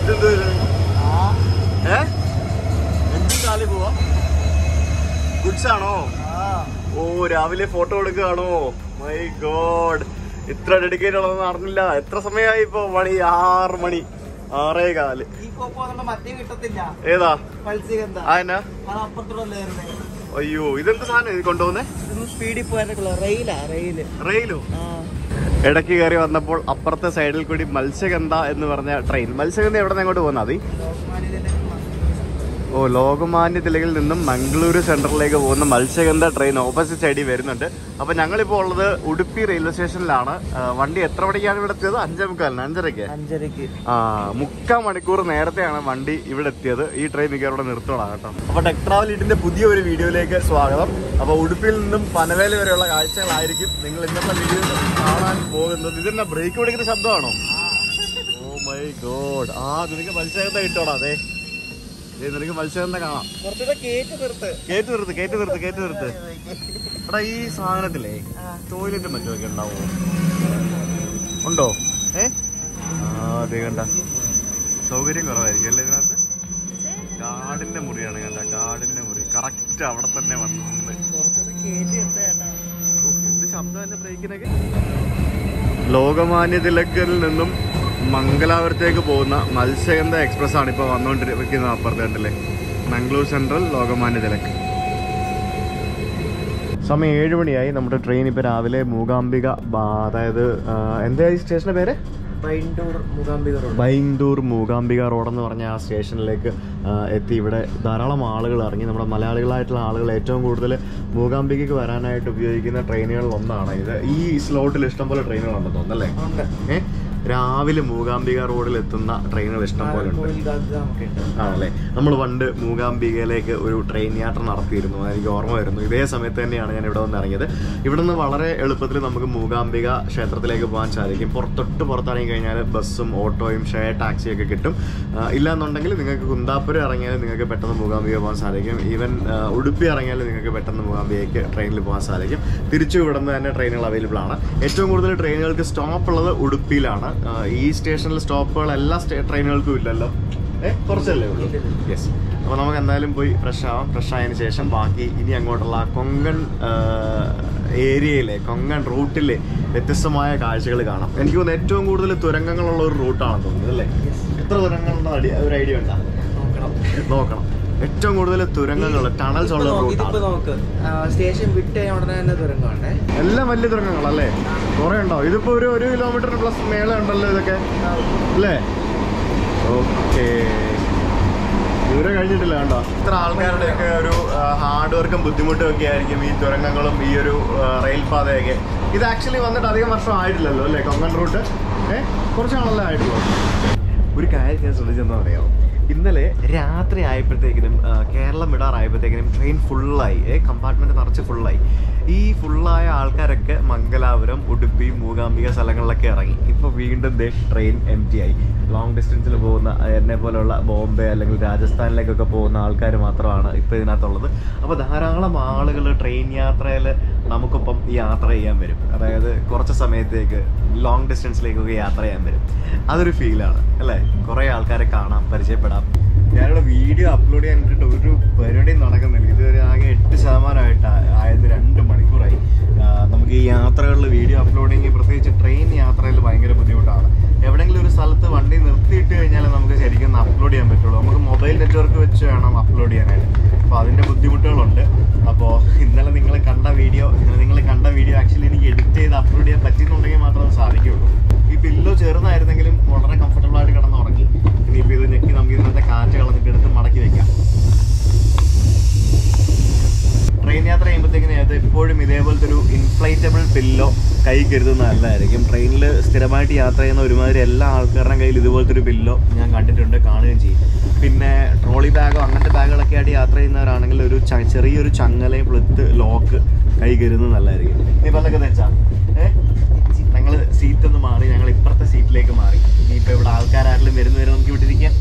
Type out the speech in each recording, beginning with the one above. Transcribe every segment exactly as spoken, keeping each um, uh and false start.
ഏ എന്തും കാലി പോവാ ഗുഡ്സ് ആണോ? ഓ രാവിലെ ഫോട്ടോ എടുക്കുകയാണോ? മൈ ഗോഡ്, ഇത്ര ഡെഡിക്കേറ്റ് ഉള്ളതെന്ന് അറിഞ്ഞില്ല. എത്ര സമയമായി ഇപ്പൊ? മണി ആറ് മണി ആറേ കാല്. ഏതാ? ആനാ? അയ്യോ ഇതെന്ത് സാധനം ഇത് കൊണ്ടുപോകുന്നേ? സ്പീഡിൽ പോകാനൊക്കെയുള്ള റെയിലാ. റെയില് റെയിലോ? ഇടയ്ക്ക് കയറി വന്നപ്പോൾ അപ്പുറത്തെ സൈഡിൽ കൂടി മത്സ്യഗന്ധ എന്ന് പറഞ്ഞ ട്രെയിൻ. മത്സ്യഗന്ധ എവിടെ നിന്ന് എങ്ങോട്ട് പോകുന്ന? മതി. ഓ ലോകമാന്യ തിലകിൽ നിന്നും മംഗളൂരു സെൻട്രലിലേക്ക് പോകുന്ന മത്സ്യഗന്ധ ട്രെയിൻ ഓപ്പോസിറ്റ് സൈഡിൽ വരുന്നുണ്ട്. അപ്പൊ ഞങ്ങളിപ്പോ ഉള്ളത് ഉടുപ്പി റെയിൽവേ സ്റ്റേഷനിലാണ്. വണ്ടി എത്ര മണിക്കാണ് ഇവിടെ എത്തിയത്? അഞ്ചേ മുക്കാലിന് അഞ്ചരക്ക് അഞ്ചരക്ക് ആ മുക്കാൽ മണിക്കൂർ നേരത്തെയാണ് വണ്ടി ഇവിടെ എത്തിയത്. ഈ ട്രെയിൻ മിക്കവാറും നിർത്തോളാം കേട്ടോ. അപ്പൊ ടെക് ട്രാവൽ ഇതിന്റെ പുതിയ ഒരു വീഡിയോയിലേക്ക് സ്വാഗതം. അപ്പൊ ഉടുപ്പിയിൽ നിന്നും പനവേലി വരെയുള്ള കാഴ്ചകളായിരിക്കും നിങ്ങൾ ഇന്നത്തെ വീഡിയോയിൽ കാണാൻ പോകുന്നത്. ഇതിന്റെ ബ്രേക്ക് പിടിക്കുന്ന ശബ്ദമാണോ? Oh my God. ആ നിനക്ക് മത്സ്യഗന്ധ കിട്ടോടാ? അതെ നിനക്ക് മത്സ്യഗന്ധ കാണാം. കേറ്റ് നിർത്ത് കേറ്റ് നിർത്ത് കേറ്റ് നിർത്ത്. എടാ ഈ സാധനത്തിലേ ടോയ്ലറ്റ് മറ്റൊക്കെ ഉണ്ടാവോ? ഉണ്ടോ? ഏ ആ അതെ കണ്ട സൗകര്യം കുറവായിരിക്കും അല്ലേ ഇതിനകത്ത്? ഗാർഡിന്റെ മുറിയാണ് കണ്ട, ഗാർഡിന്റെ മുറി കറക്റ്റ് അവിടെ തന്നെ വന്നത്. എന്ത് ശബ്ദം എന്റെ ബ്രേക്കിനൊക്കെ. ലോകമാന്യ തിലകിൽ നിന്നും മംഗലാപുരത്തേക്ക് പോകുന്ന മത്സ്യഗന്ധ എക്സ്പ്രസ് ആണ് ഇപ്പോൾ വന്നുകൊണ്ടിരിക്കുന്നത്. അപ്പുറത്തേണ്ടല്ലേ മംഗളൂർ സെൻട്രൽ ലോകമാന്യ തിലക്. സമയം ഏഴ് മണിയായി. നമ്മുടെ ട്രെയിൻ ഇപ്പോൾ രാവിലെ മൂകാംബിക, അതായത് എന്താ ഈ സ്റ്റേഷൻ്റെ പേര്? ബൈൻഡൂർ മൂകാംബിക റോഡ് എന്ന് പറഞ്ഞ ആ സ്റ്റേഷനിലേക്ക് എത്തി. ഇവിടെ ധാരാളം ആളുകൾ ഇറങ്ങി. നമ്മുടെ മലയാളികളായിട്ടുള്ള ആളുകൾ ഏറ്റവും കൂടുതൽ മൂകാംബികയ്ക്ക് വരാനായിട്ട് ഉപയോഗിക്കുന്ന ട്രെയിനുകളിൽ ഒന്നാണ് ഇത്. ഈ സ്ലോട്ടിൽ ഇഷ്ടംപോലെ ട്രെയിനുകളുണ്ടെന്ന് തോന്നുന്നല്ലേ? ഏഹ് രാവിലെ മൂകാംബിക റോഡിൽ എത്തുന്ന ട്രെയിനുകൾ ഇഷ്ടം പോലെ ഉണ്ട് ആണല്ലേ. നമ്മൾ പണ്ട് മൂകാംബികയിലേക്ക് ഒരു ട്രെയിൻ യാത്ര നടത്തിയിരുന്നു, എനിക്ക് ഓർമ്മ വരുന്നു. ഇതേ സമയത്ത് തന്നെയാണ് ഞാൻ ഇവിടെ വന്ന് ഇറങ്ങിയത്. ഇവിടെ നിന്ന് വളരെ എളുപ്പത്തിൽ നമുക്ക് മൂകാംബിക ക്ഷേത്രത്തിലേക്ക് പോകാൻ സാധിക്കും. പുറത്തൊട്ട് പുറത്തിറങ്ങി കഴിഞ്ഞാൽ ബസ്സും ഓട്ടോയും ഷെയർ ടാക്സിയൊക്കെ കിട്ടും. ഇല്ലാന്നുണ്ടെങ്കിൽ നിങ്ങൾക്ക് കുന്താപുരം ഇറങ്ങിയാൽ നിങ്ങൾക്ക് പെട്ടെന്ന് മൂകാംബിക പോകാൻ സാധിക്കും. ഈവൻ ഉടുപ്പി ഇറങ്ങിയാൽ നിങ്ങൾക്ക് പെട്ടെന്ന് മൂകാംബികയ്ക്ക് ട്രെയിനിൽ പോകാൻ സാധിക്കും. തിരിച്ചു ഇവിടെ നിന്ന് തന്നെ ട്രെയിനുകൾ അവൈലബിൾ ആണ്. ഏറ്റവും കൂടുതൽ ട്രെയിനുകൾക്ക് സ്റ്റോപ്പ് ഉള്ളത് ഉടുപ്പിയിലാണ്. ഈ സ്റ്റേഷനിൽ സ്റ്റോപ്പുകൾ എല്ലാ ട്രെയിനുകൾക്കും ഇല്ലല്ലോ, ഏഹ് കുറച്ചല്ലേ ഉള്ളൂ. യെസ്. അപ്പോൾ നമുക്ക് എന്തായാലും പോയി ഫ്രഷ് ആവാം. ഫ്രഷ് ആയതിനു ശേഷം ബാക്കി ഇനി അങ്ങോട്ടുള്ള കൊങ്കൺ ഏരിയയിലെ കൊങ്കൺ റൂട്ടിലെ വ്യത്യസ്തമായ കാഴ്ചകൾ കാണാം. എനിക്ക് തോന്നുന്നു ഏറ്റവും കൂടുതൽ തുരങ്കങ്ങളുള്ള ഒരു റൂട്ടാണെന്ന് തോന്നുന്നത് അല്ലേ? എത്ര തുരങ്കങ്ങളുണ്ടോ ഒരു ഐഡിയ ഉണ്ടോ? നോക്കണം. ഏറ്റവും കൂടുതൽ തുരങ്കങ്ങൾ ടണൽസ് ഉള്ള റൂട്ടാണ്. സ്റ്റേഷൻ വിട്ട് ഉടനെ തന്നെ തുരങ്കമുണ്ട്. എല്ലാം വലിയ തുരങ്കങ്ങളല്ലേ? കുറെ ഉണ്ടോ? ഇതിപ്പോ ഒരു ഒരു കിലോമീറ്റർ പ്ലസ് മേള ഉണ്ടല്ലോ ഇതൊക്കെ അല്ലേ? ഓക്കെ, ദൂരം കഴിഞ്ഞിട്ടില്ല കണ്ടോ. ഇത്ര ആൾക്കാരുടെയൊക്കെ ഒരു ഹാർഡ് വർക്കും ബുദ്ധിമുട്ടും ഒക്കെ ആയിരിക്കും ഈ തുരങ്കങ്ങളും ഈ ഒരു റെയിൽ പാതയൊക്കെ. ഇത് ആക്ച്വലി വന്നിട്ട് അധികം വർഷം ആയിട്ടില്ലല്ലോ അല്ലേ കൊങ്കൺ റൂട്ട്? ഏഹ് കുറച്ച് നാളല്ലേ ആയിട്ടുള്ളൂ. ഒരു കാര്യം ഞാൻ ശ്രദ്ധിച്ചെന്താ പറയാമോ, ഇന്നലെ രാത്രി ആയപ്പോഴത്തേക്കിനും കേരളം വിടാറായപ്പോഴത്തേക്കിനും ട്രെയിൻ ഫുള്ളായി. കമ്പാർട്ട്മെൻറ്റ് നിറച്ച് ഫുള്ളായി. ഈ ഫുള്ളായ ആൾക്കാരൊക്കെ മംഗലാപുരം, ഉടുപ്പി, മൂകാംബിക സ്ഥലങ്ങളിലൊക്കെ ഇറങ്ങി. ഇപ്പോൾ വീണ്ടും ദേ ട്രെയിൻ എം ടി ആയി. ലോങ് ഡിസ്റ്റൻസിൽ പോകുന്ന എന്നെ പോലെയുള്ള ബോംബെ അല്ലെങ്കിൽ രാജസ്ഥാനിലേക്കൊക്കെ പോകുന്ന ആൾക്കാർ മാത്രമാണ് ഇപ്പോൾ ഇതിനകത്തുള്ളത്. അപ്പോൾ ധാരാളം ആളുകൾ ട്രെയിൻ യാത്രയിൽ നമുക്കൊപ്പം യാത്ര ചെയ്യാൻ വരും. അതായത് കുറച്ച് സമയത്തേക്ക് ലോങ് ഡിസ്റ്റൻസിലേക്കൊക്കെ യാത്ര ചെയ്യാൻ വരും. അതൊരു ഫീലാണ് അല്ലേ? കുറേ ആൾക്കാരെ കാണാം, പരിചയപ്പെടാം. ഞാനിവിടെ വീഡിയോ അപ്ലോഡ് ചെയ്യാൻ ഇട്ടിട്ട് ഒരു പരിപാടിയും നടക്കുന്നില്ല. ഇതുവരെ ആകെ എട്ട് ശതമാനമായിട്ട് ആയത് രണ്ട് മണിക്കൂറായി. നമുക്ക് ഈ യാത്രകളിൽ വീഡിയോ അപ്ലോഡിങ്, പ്രത്യേകിച്ച് ട്രെയിൻ യാത്രയിൽ ഭയങ്കര ബുദ്ധിമുട്ടാണ്. എവിടെയെങ്കിലും ഒരു സ്ഥലത്ത് വണ്ടി നിർത്തിയിട്ട് കഴിഞ്ഞാൽ നമുക്ക് ശരിക്കും അപ്ലോഡ് ചെയ്യാൻ പറ്റുള്ളൂ. നമുക്ക് മൊബൈൽ നെറ്റ്വർക്ക് വെച്ച് വേണം അപ്ലോഡ് ചെയ്യാനായിട്ട്. അപ്പോൾ അതിൻ്റെ ബുദ്ധിമുട്ടുകളുണ്ട്. അപ്പോൾ ഇന്നലെ നിങ്ങൾ കണ്ട വീഡിയോ നിങ്ങൾ കണ്ട വീഡിയോ ആക്ച്വലി എനിക്ക് എഡിറ്റ് ചെയ്ത് അപ്ലോഡ് ചെയ്യാൻ പറ്റുന്നുണ്ടെങ്കിൽ മാത്രമേ അത് സാധിക്കുകയുള്ളൂ. ഈ പില്ലോ ചെറുതായിരുന്നെങ്കിലും വളരെ കംഫർട്ടബിൾ ആയിട്ട് കിടന്ന് ഉറങ്ങി. ഇനിയിപ്പോൾ ഇത് ഞെക്കി നമുക്ക് ഇതിനകത്തെ കാറ്റ് കളഞ്ഞിട്ട് എടുത്ത് മടക്കി വെക്കാം. ട്രെയിൻ യാത്ര ചെയ്യുമ്പോഴത്തേക്കിനും അത് എപ്പോഴും ഇതേപോലത്തെ ഒരു ഇൻഫ്ലൈറ്റബിൾ പില്ലോ കൈ കരുതുന്നത് നല്ലതായിരിക്കും. ട്രെയിനിൽ സ്ഥിരമായിട്ട് യാത്ര ചെയ്യുന്ന ഒരുമാതിരി എല്ലാ ആൾക്കാരുടെയും കയ്യിൽ ഇതുപോലത്തെ ഒരു പില്ലോ ഞാൻ കണ്ടിട്ടുണ്ട്, കാണുകയും ചെയ്യും. പിന്നെ ട്രോളി ബാഗോ അങ്ങനത്തെ ബാഗുകളൊക്കെ ആയിട്ട് യാത്ര ചെയ്യുന്നവരാണെങ്കിൽ ഒരു ചെറിയൊരു ചങ്ങലയും പ്ലത്ത് ലോക്ക് കൈ കരുതുന്നത് നല്ലതായിരിക്കും. നീ പല്ലൊക്കെ തെച്ചാ ഏഹ് ഞങ്ങൾ സീറ്റൊന്ന് മാറി, ഞങ്ങൾ ഇപ്പുറത്തെ സീറ്റിലേക്ക് മാറി. ഇനിയിപ്പോൾ ഇവിടെ ആൾക്കാരാരെങ്കിലും വരുന്ന വരെ നമുക്ക് വിട്ടിരിക്കാം.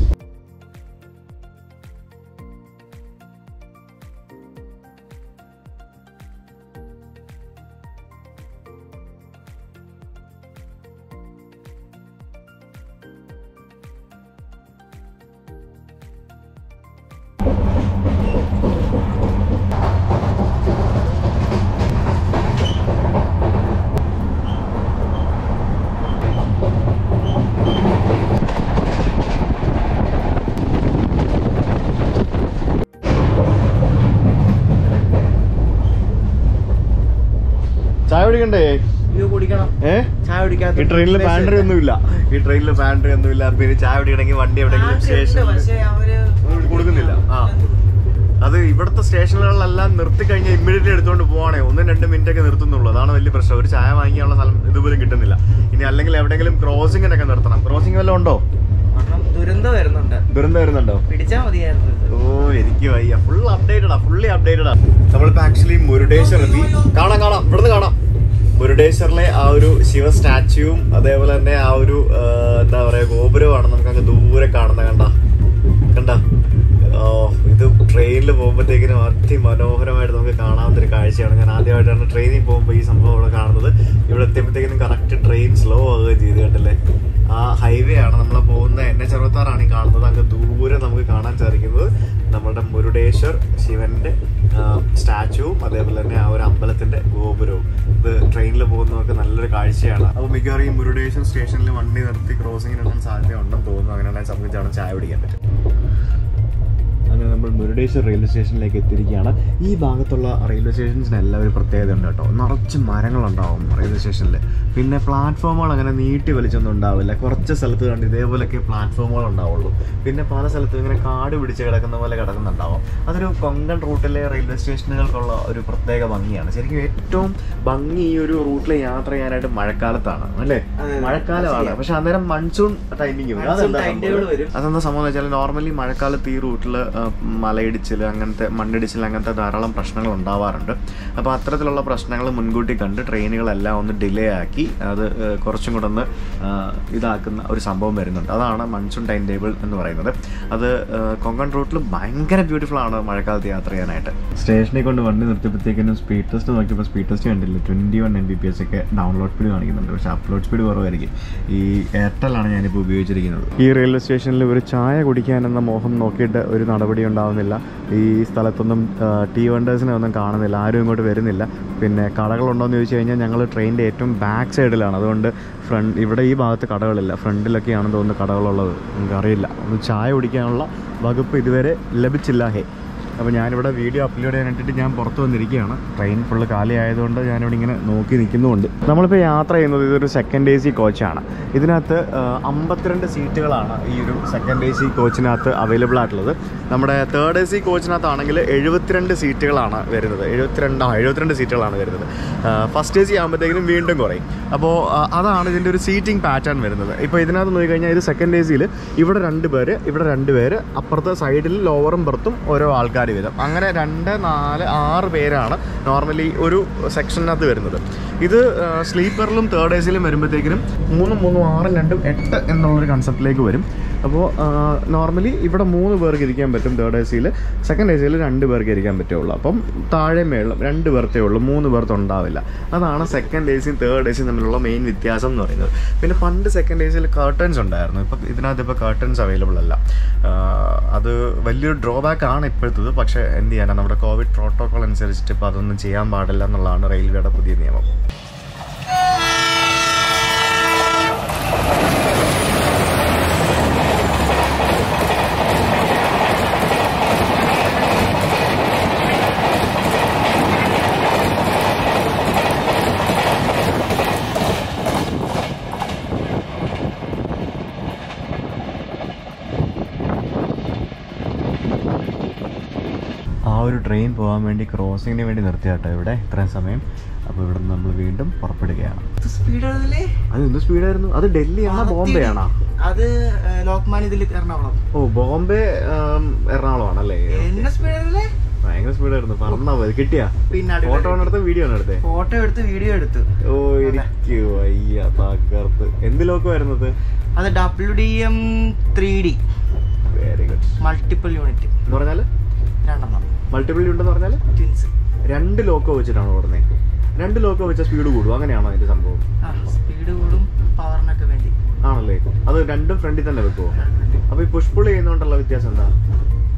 ചായ കുടിക്കണ്ടേ? കുടിക്കണം. ഏഹ് ചായ കുടിക്കാത്ത ഈ ട്രെയിനിൽ പാൻട്രി ഒന്നുമില്ല. ഈ ട്രെയിനിൽ പാൻട്രി ഒന്നുമില്ല. പിന്നെ ചായ കുടിക്കണമെങ്കിൽ വണ്ടി എവിടെയെങ്കിലും സ്റ്റേഷൻ കൊടുക്കുന്നില്ല. ആ അത് ഇവിടുത്തെ സ്റ്റേഷനുകളിലെല്ലാം നിർത്തി കഴിഞ്ഞാൽ ഇമ്മീഡിയറ്റ്ലി എടുത്തുകൊണ്ട് പോവാണേ ഒന്നും രണ്ട് മിനിറ്റ് ഒക്കെ നിർത്തുന്നുള്ളൂ. അതാണ് വലിയ പ്രശ്നം. ഒരു ചായ വാങ്ങിക്കാനുള്ള സ്ഥലം ഇതുപോലും കിട്ടുന്നില്ല. ഇനി അല്ലെങ്കിൽ എവിടെയെങ്കിലും ക്രോസിങ്ങിനൊക്കെ നിർത്തണം. ക്രോസിംഗ് വല്ലതും ഉണ്ടോ? ദുരന്തം വരുന്നുണ്ട്. ദുരന്തം വരുന്നുണ്ടോ? പിടിച്ചാൽ മതിയായിരുന്നു. ഓ എനിക്ക് വയ്യ. ഫുൾ അപ്ഡേറ്റഡാ, ഫുള്ളി അപ്ഡേറ്റഡാ. നമ്മളിപ്പോ ആക്ച്വലി മുരുടേശ്വർ എത്തി. കാണാം കാണാം ഇവിടുന്ന് കാണാം. മുരുടേശ്വറിലെ ആ ഒരു ശിവ സ്റ്റാച്യൂവും അതേപോലെ തന്നെ ആ ഒരു എന്താ പറയാ ഗോപുരമാണ് നമുക്ക് അങ്ങ് ദൂരെ കാണുന്ന. കണ്ട കണ്ട ഓ ഇത് ട്രെയിനിൽ പോകുമ്പോഴത്തേക്കിനും അതിമനോഹരമായിട്ട് നമുക്ക് കാണാവുന്നൊരു കാഴ്ചയാണ്. ഞാൻ ആദ്യമായിട്ടാണ് ട്രെയിനിൽ പോകുമ്പോൾ ഈ സംഭവം ഇവിടെ കാണുന്നത്. ഇവിടെ എത്തിയപ്പോഴത്തേക്കിനും കറക്റ്റ് ട്രെയിൻ സ്ലോ ആവുകയും ചെയ്ത് കണ്ടല്ലേ. ആ ഹൈവേ ആണ് നമ്മൾ പോകുന്ന എൻ എച്ച് അറുപത്താറാണ് ഈ കാണുന്നത്. അങ്ങ് ദൂരെ നമുക്ക് കാണാൻ സാധിക്കുന്നത് നമ്മുടെ മുരുടേശ്വർ ശിവന്റെ സ്റ്റാച്ചുവും അതേപോലെ തന്നെ ആ ഒരു അമ്പലത്തിന്റെ ഗോപുരവും. ഇത് ട്രെയിനിൽ പോകുന്നവർക്ക് നല്ലൊരു കാഴ്ചയാണ്. അപ്പോൾ മിക്കവാറും ഈ മുരുടേശ്വർ സ്റ്റേഷനിൽ വണ്ടി നിർത്തി ക്രോസിങ്ങിനുള്ള സാധ്യത ഉണ്ടെന്ന് തോന്നുന്നു. അങ്ങനെയാണെങ്കിൽ നമുക്ക് ചായ പിടിക്കാൻ പറ്റും. അങ്ങനെ നമ്മൾ മുരുടേശ്വർ റെയിൽവേ സ്റ്റേഷനിലേക്ക് എത്തിയിരിക്കുകയാണ്. ഈ ഭാഗത്തുള്ള റെയിൽവേ സ്റ്റേഷൻസിന് എല്ലാം ഒരു പ്രത്യേകത ഉണ്ട് കേട്ടോ. നിറച്ച് മരങ്ങളുണ്ടാവും റെയിൽവേ സ്റ്റേഷനിൽ. പിന്നെ പ്ലാറ്റ്ഫോമുകൾ അങ്ങനെ നീട്ടി വലിച്ചൊന്നും ഉണ്ടാവില്ല. കുറച്ച് സ്ഥലത്ത് കണ്ട് ഇതേപോലെയൊക്കെ പ്ലാറ്റ്ഫോമുകൾ ഉണ്ടാവുള്ളൂ. പിന്നെ പല സ്ഥലത്തും ഇങ്ങനെ കാട് പിടിച്ച് കിടക്കുന്ന പോലെ കിടക്കുന്നുണ്ടാവും. അതൊരു കൊങ്കൺ റൂട്ടിലെ റെയിൽവേ സ്റ്റേഷനുകൾക്കുള്ള ഒരു പ്രത്യേക ഭംഗിയാണ്. ശരിക്കും ഏറ്റവും ഭംഗി ഈ ഒരു റൂട്ടിൽ യാത്ര ചെയ്യാനായിട്ട് മഴക്കാലത്താണ് അല്ലേ? മഴക്കാലമാണ്. പക്ഷെ അന്നേരം മൺസൂൺ ടൈമിങ് വരും. അതെന്താ സംഭവം എന്ന് വെച്ചാൽ നോർമലി മഴക്കാലത്ത് ഈ റൂട്ടിൽ മലയിടിച്ചിൽ അങ്ങനത്തെ മണ്ണിടിച്ചിൽ അങ്ങനത്തെ ധാരാളം പ്രശ്നങ്ങൾ ഉണ്ടാവാറുണ്ട്. അപ്പോൾ അത്തരത്തിലുള്ള പ്രശ്നങ്ങൾ മുൻകൂട്ടി കണ്ട് ട്രെയിനുകളെല്ലാം ഒന്ന് ഡിലേ ആക്കി അത് കുറച്ചും കൂടെ ഒന്ന് ഇതാക്കുന്ന ഒരു സംഭവം വരുന്നുണ്ട്. അതാണ് മൺസൂൺ ടൈം ടേബിൾ എന്ന് പറയുന്നത്. അത് കൊങ്കൺ റൂട്ടിൽ ഭയങ്കര ബ്യൂട്ടിഫുൾ ആണ് മഴക്കാലത്ത് യാത്ര ചെയ്യാനായിട്ട്. സ്റ്റേഷനിൽ കൊണ്ട് വണ്ടി നിർത്തിയപ്പോഴത്തേക്കിനും സ്പീഡ് ടെസ്റ്റ് നോക്കിയപ്പോൾ സ്പീഡ് ടെസ്റ്റ് കണ്ടില്ല. Twenty one M B P S ഒക്കെ ഡൗൺലോഡ് സ്പീഡ് കാണിക്കുന്നുണ്ട്. പക്ഷേ അപ്ലോഡ് സ്പീഡ് കുറവായിരിക്കും. ഈ എയർടെലാണ് ഞാനിപ്പോൾ ഉപയോഗിച്ചിരിക്കുന്നത്. ഈ റെയിൽവേ സ്റ്റേഷനിൽ ഒരു ചായ കുടിക്കാനെന്ന മോഹം നോക്കിയിട്ട് ഒരു നടപടി ഉണ്ടാവുന്നില്ല. ഈ സ്ഥലത്തൊന്നും ടീ വെണ്ടേഴ്സിനെ ഒന്നും കാണുന്നില്ല. ആരും ഇങ്ങോട്ട് വരുന്നില്ല. പിന്നെ കടകളുണ്ടോയെന്ന് ചോദിച്ചു കഴിഞ്ഞാൽ ഞങ്ങൾ ട്രെയിനിൻ്റെ ഏറ്റവും ബാക്ക് സൈഡിലാണ്. അതുകൊണ്ട് ഫ്രണ്ട് ഇവിടെ ഈ ഭാഗത്ത് കടകളില്ല. ഫ്രണ്ടിലൊക്കെയാണെന്ന് തോന്നുന്നു കടകളുള്ളത്. നമുക്കറിയില്ല. ഒന്ന് ചായ കുടിക്കാനുള്ള വകുപ്പ് ഇതുവരെ ലഭിച്ചില്ല. ഹേ അപ്പോൾ ഞാനിവിടെ വീഡിയോ അപ്ലോഡ് ചെയ്യാനായിട്ട് ഞാൻ പുറത്ത് വന്നിരിക്കുകയാണ്. ട്രെയിൻ ഫുള്ള് കാലി ആയതുകൊണ്ട് ഞാനിവിടെ ഇങ്ങനെ നോക്കി നിൽക്കുന്നുമുണ്ട്. നമ്മളിപ്പോൾ യാത്ര ചെയ്യുന്നത് ഇതൊരു സെക്കൻഡ് എ സി കോച്ചാണ്. ഇതിനകത്ത് അമ്പത്തിരണ്ട് സീറ്റുകളാണ് ഈ ഒരു സെക്കൻഡ് എ സി കോച്ചിനകത്ത് അവൈലബിൾ ആയിട്ടുള്ളത്. നമ്മുടെ തേർഡ് എ സി കോച്ചിനകത്താണെങ്കിൽ എഴുപത്തിരണ്ട് സീറ്റുകളാണ് വരുന്നത്. എഴുപത്തിരണ്ട് ആ എഴുപത്തിരണ്ട് സീറ്റുകളാണ് വരുന്നത്. ഫസ്റ്റ് എ സി ആകുമ്പോഴത്തേക്കിനും വീണ്ടും കുറയും. അപ്പോൾ അതാണ് ഇതിൻ്റെ ഒരു സീറ്റിംഗ് പാറ്റേൺ വരുന്നത്. ഇപ്പോൾ ഇതിനകത്ത് നോക്കിക്കഴിഞ്ഞാൽ ഇത് സെക്കൻഡ് എ സിയിൽ ഇവിടെ രണ്ട് പേര് ഇവിടെ രണ്ട് പേര് അപ്പുറത്തെ സൈഡിൽ ലോവറും ബർത്തും ഓരോ ആൾക്കാർ വീതം അങ്ങനെ രണ്ട് നാല് ആറ് പേരാണ് നോർമലി ഒരു സെക്ഷനകത്ത് വരുന്നത്. ഇത് സ്ലീപ്പറിലും തേർഡ് എ സിയിലും വരുമ്പോഴത്തേക്കിനും മൂന്നും മൂന്നും ആറും രണ്ടും എട്ട് എന്നുള്ളൊരു കൺസെപ്റ്റിലേക്ക് വരും. അപ്പോൾ നോർമലി ഇവിടെ മൂന്ന് പേർക്ക് ഇരിക്കാൻ പറ്റും തേർഡ് എ സിയിൽ. സെക്കൻഡ് എ സിയിൽ രണ്ട് പേർക്ക് ഇരിക്കാൻ പറ്റുള്ളൂ. അപ്പം താഴെ മേളും രണ്ട് പേർത്തേ ഉള്ളൂ. മൂന്ന് പേർത്ത് ഉണ്ടാവില്ല. അതാണ് സെക്കൻഡ് എ സിയും തേർഡ് എ സിയും തമ്മിലുള്ള മെയിൻ വ്യത്യാസം എന്ന് പറയുന്നത്. പിന്നെ പണ്ട് സെക്കൻഡ് എ സിയിൽ കർട്ടൻസ് ഉണ്ടായിരുന്നു. ഇപ്പം ഇതിനകത്ത് ഇപ്പോൾ കർട്ടൻസ് അവൈലബിൾ അല്ല. അത് വലിയൊരു ഡ്രോബാക്ക് ആണ് ഇപ്പോഴത്തത്. പക്ഷേ എന്ത് ചെയ്യാനാണ്, നമ്മുടെ കോവിഡ് പ്രോട്ടോക്കോൾ അനുസരിച്ചിട്ട് ഇപ്പോൾ അതൊന്നും ചെയ്യാൻ പാടില്ല എന്നുള്ളതാണ് റെയിൽവേയുടെ പുതിയ നിയമം. ആ ഒരു ട്രെയിൻ പോകാൻ വേണ്ടി ക്രോസിങ്ങിന് വേണ്ടി നിർത്തിയാട്ടോ ഇവിടെ ഇത്രയും സമയം. അപ്പോൾ ഇവിടെ നിന്ന് നമ്മൾ വീണ്ടും പുറപ്പെടുകയാണ്. അത് എന്ത് സ്പീഡായിരുന്നു? അത് ഡൽഹിയാണോ ബോംബെ ആണോ? അത് ലോക്മാന്യ തിലക് എറണാകുളം. ഓ ബോംബെ എറണാകുളം ആണല്ലേ? ഭയങ്കര സ്പീഡായിരുന്നു. പറഞ്ഞാ മതി. കിട്ടിയാ? പിന്നെ ഫോട്ടോ ആണ് എടുത്ത് വീഡിയോ ആണ് എടുത്തേ? ഫോട്ടോ എടുത്ത് വീഡിയോ എടുത്തു. ഓ എനിക്ക് വയ്യ തകർത്ത്. എന്ത് ലോക്കം വരുന്നത്? അത് W D M three D. Very good. Multiple unit എന്ന് പറഞ്ഞാല് രണ്ടെണ്ണം. മൾട്ടിപ്പിൾ യൂണിറ്റ് എന്ന് പറഞ്ഞാൽ ട്വിൻസ്. രണ്ട് ലോക്കോ വെച്ചിട്ടാണ് ഓടുന്നത്. രണ്ട് ലോക്കോ വെച്ച സ്പീഡ് കൂടും, അങ്ങനെയാണോ അതിന്റെ സംഭവം? സ്പീഡ് കൂടും പവറിനൊക്കെ വേണ്ടി ആണല്ലേ? അത് രണ്ടും ഫ്രണ്ടിൽ തന്നെ വെക്കുമോ? അപ്പൊ ഈ പുഷ് പുൾ ചെയ്യുന്നോണ്ടുള്ള വ്യത്യാസം എന്താ?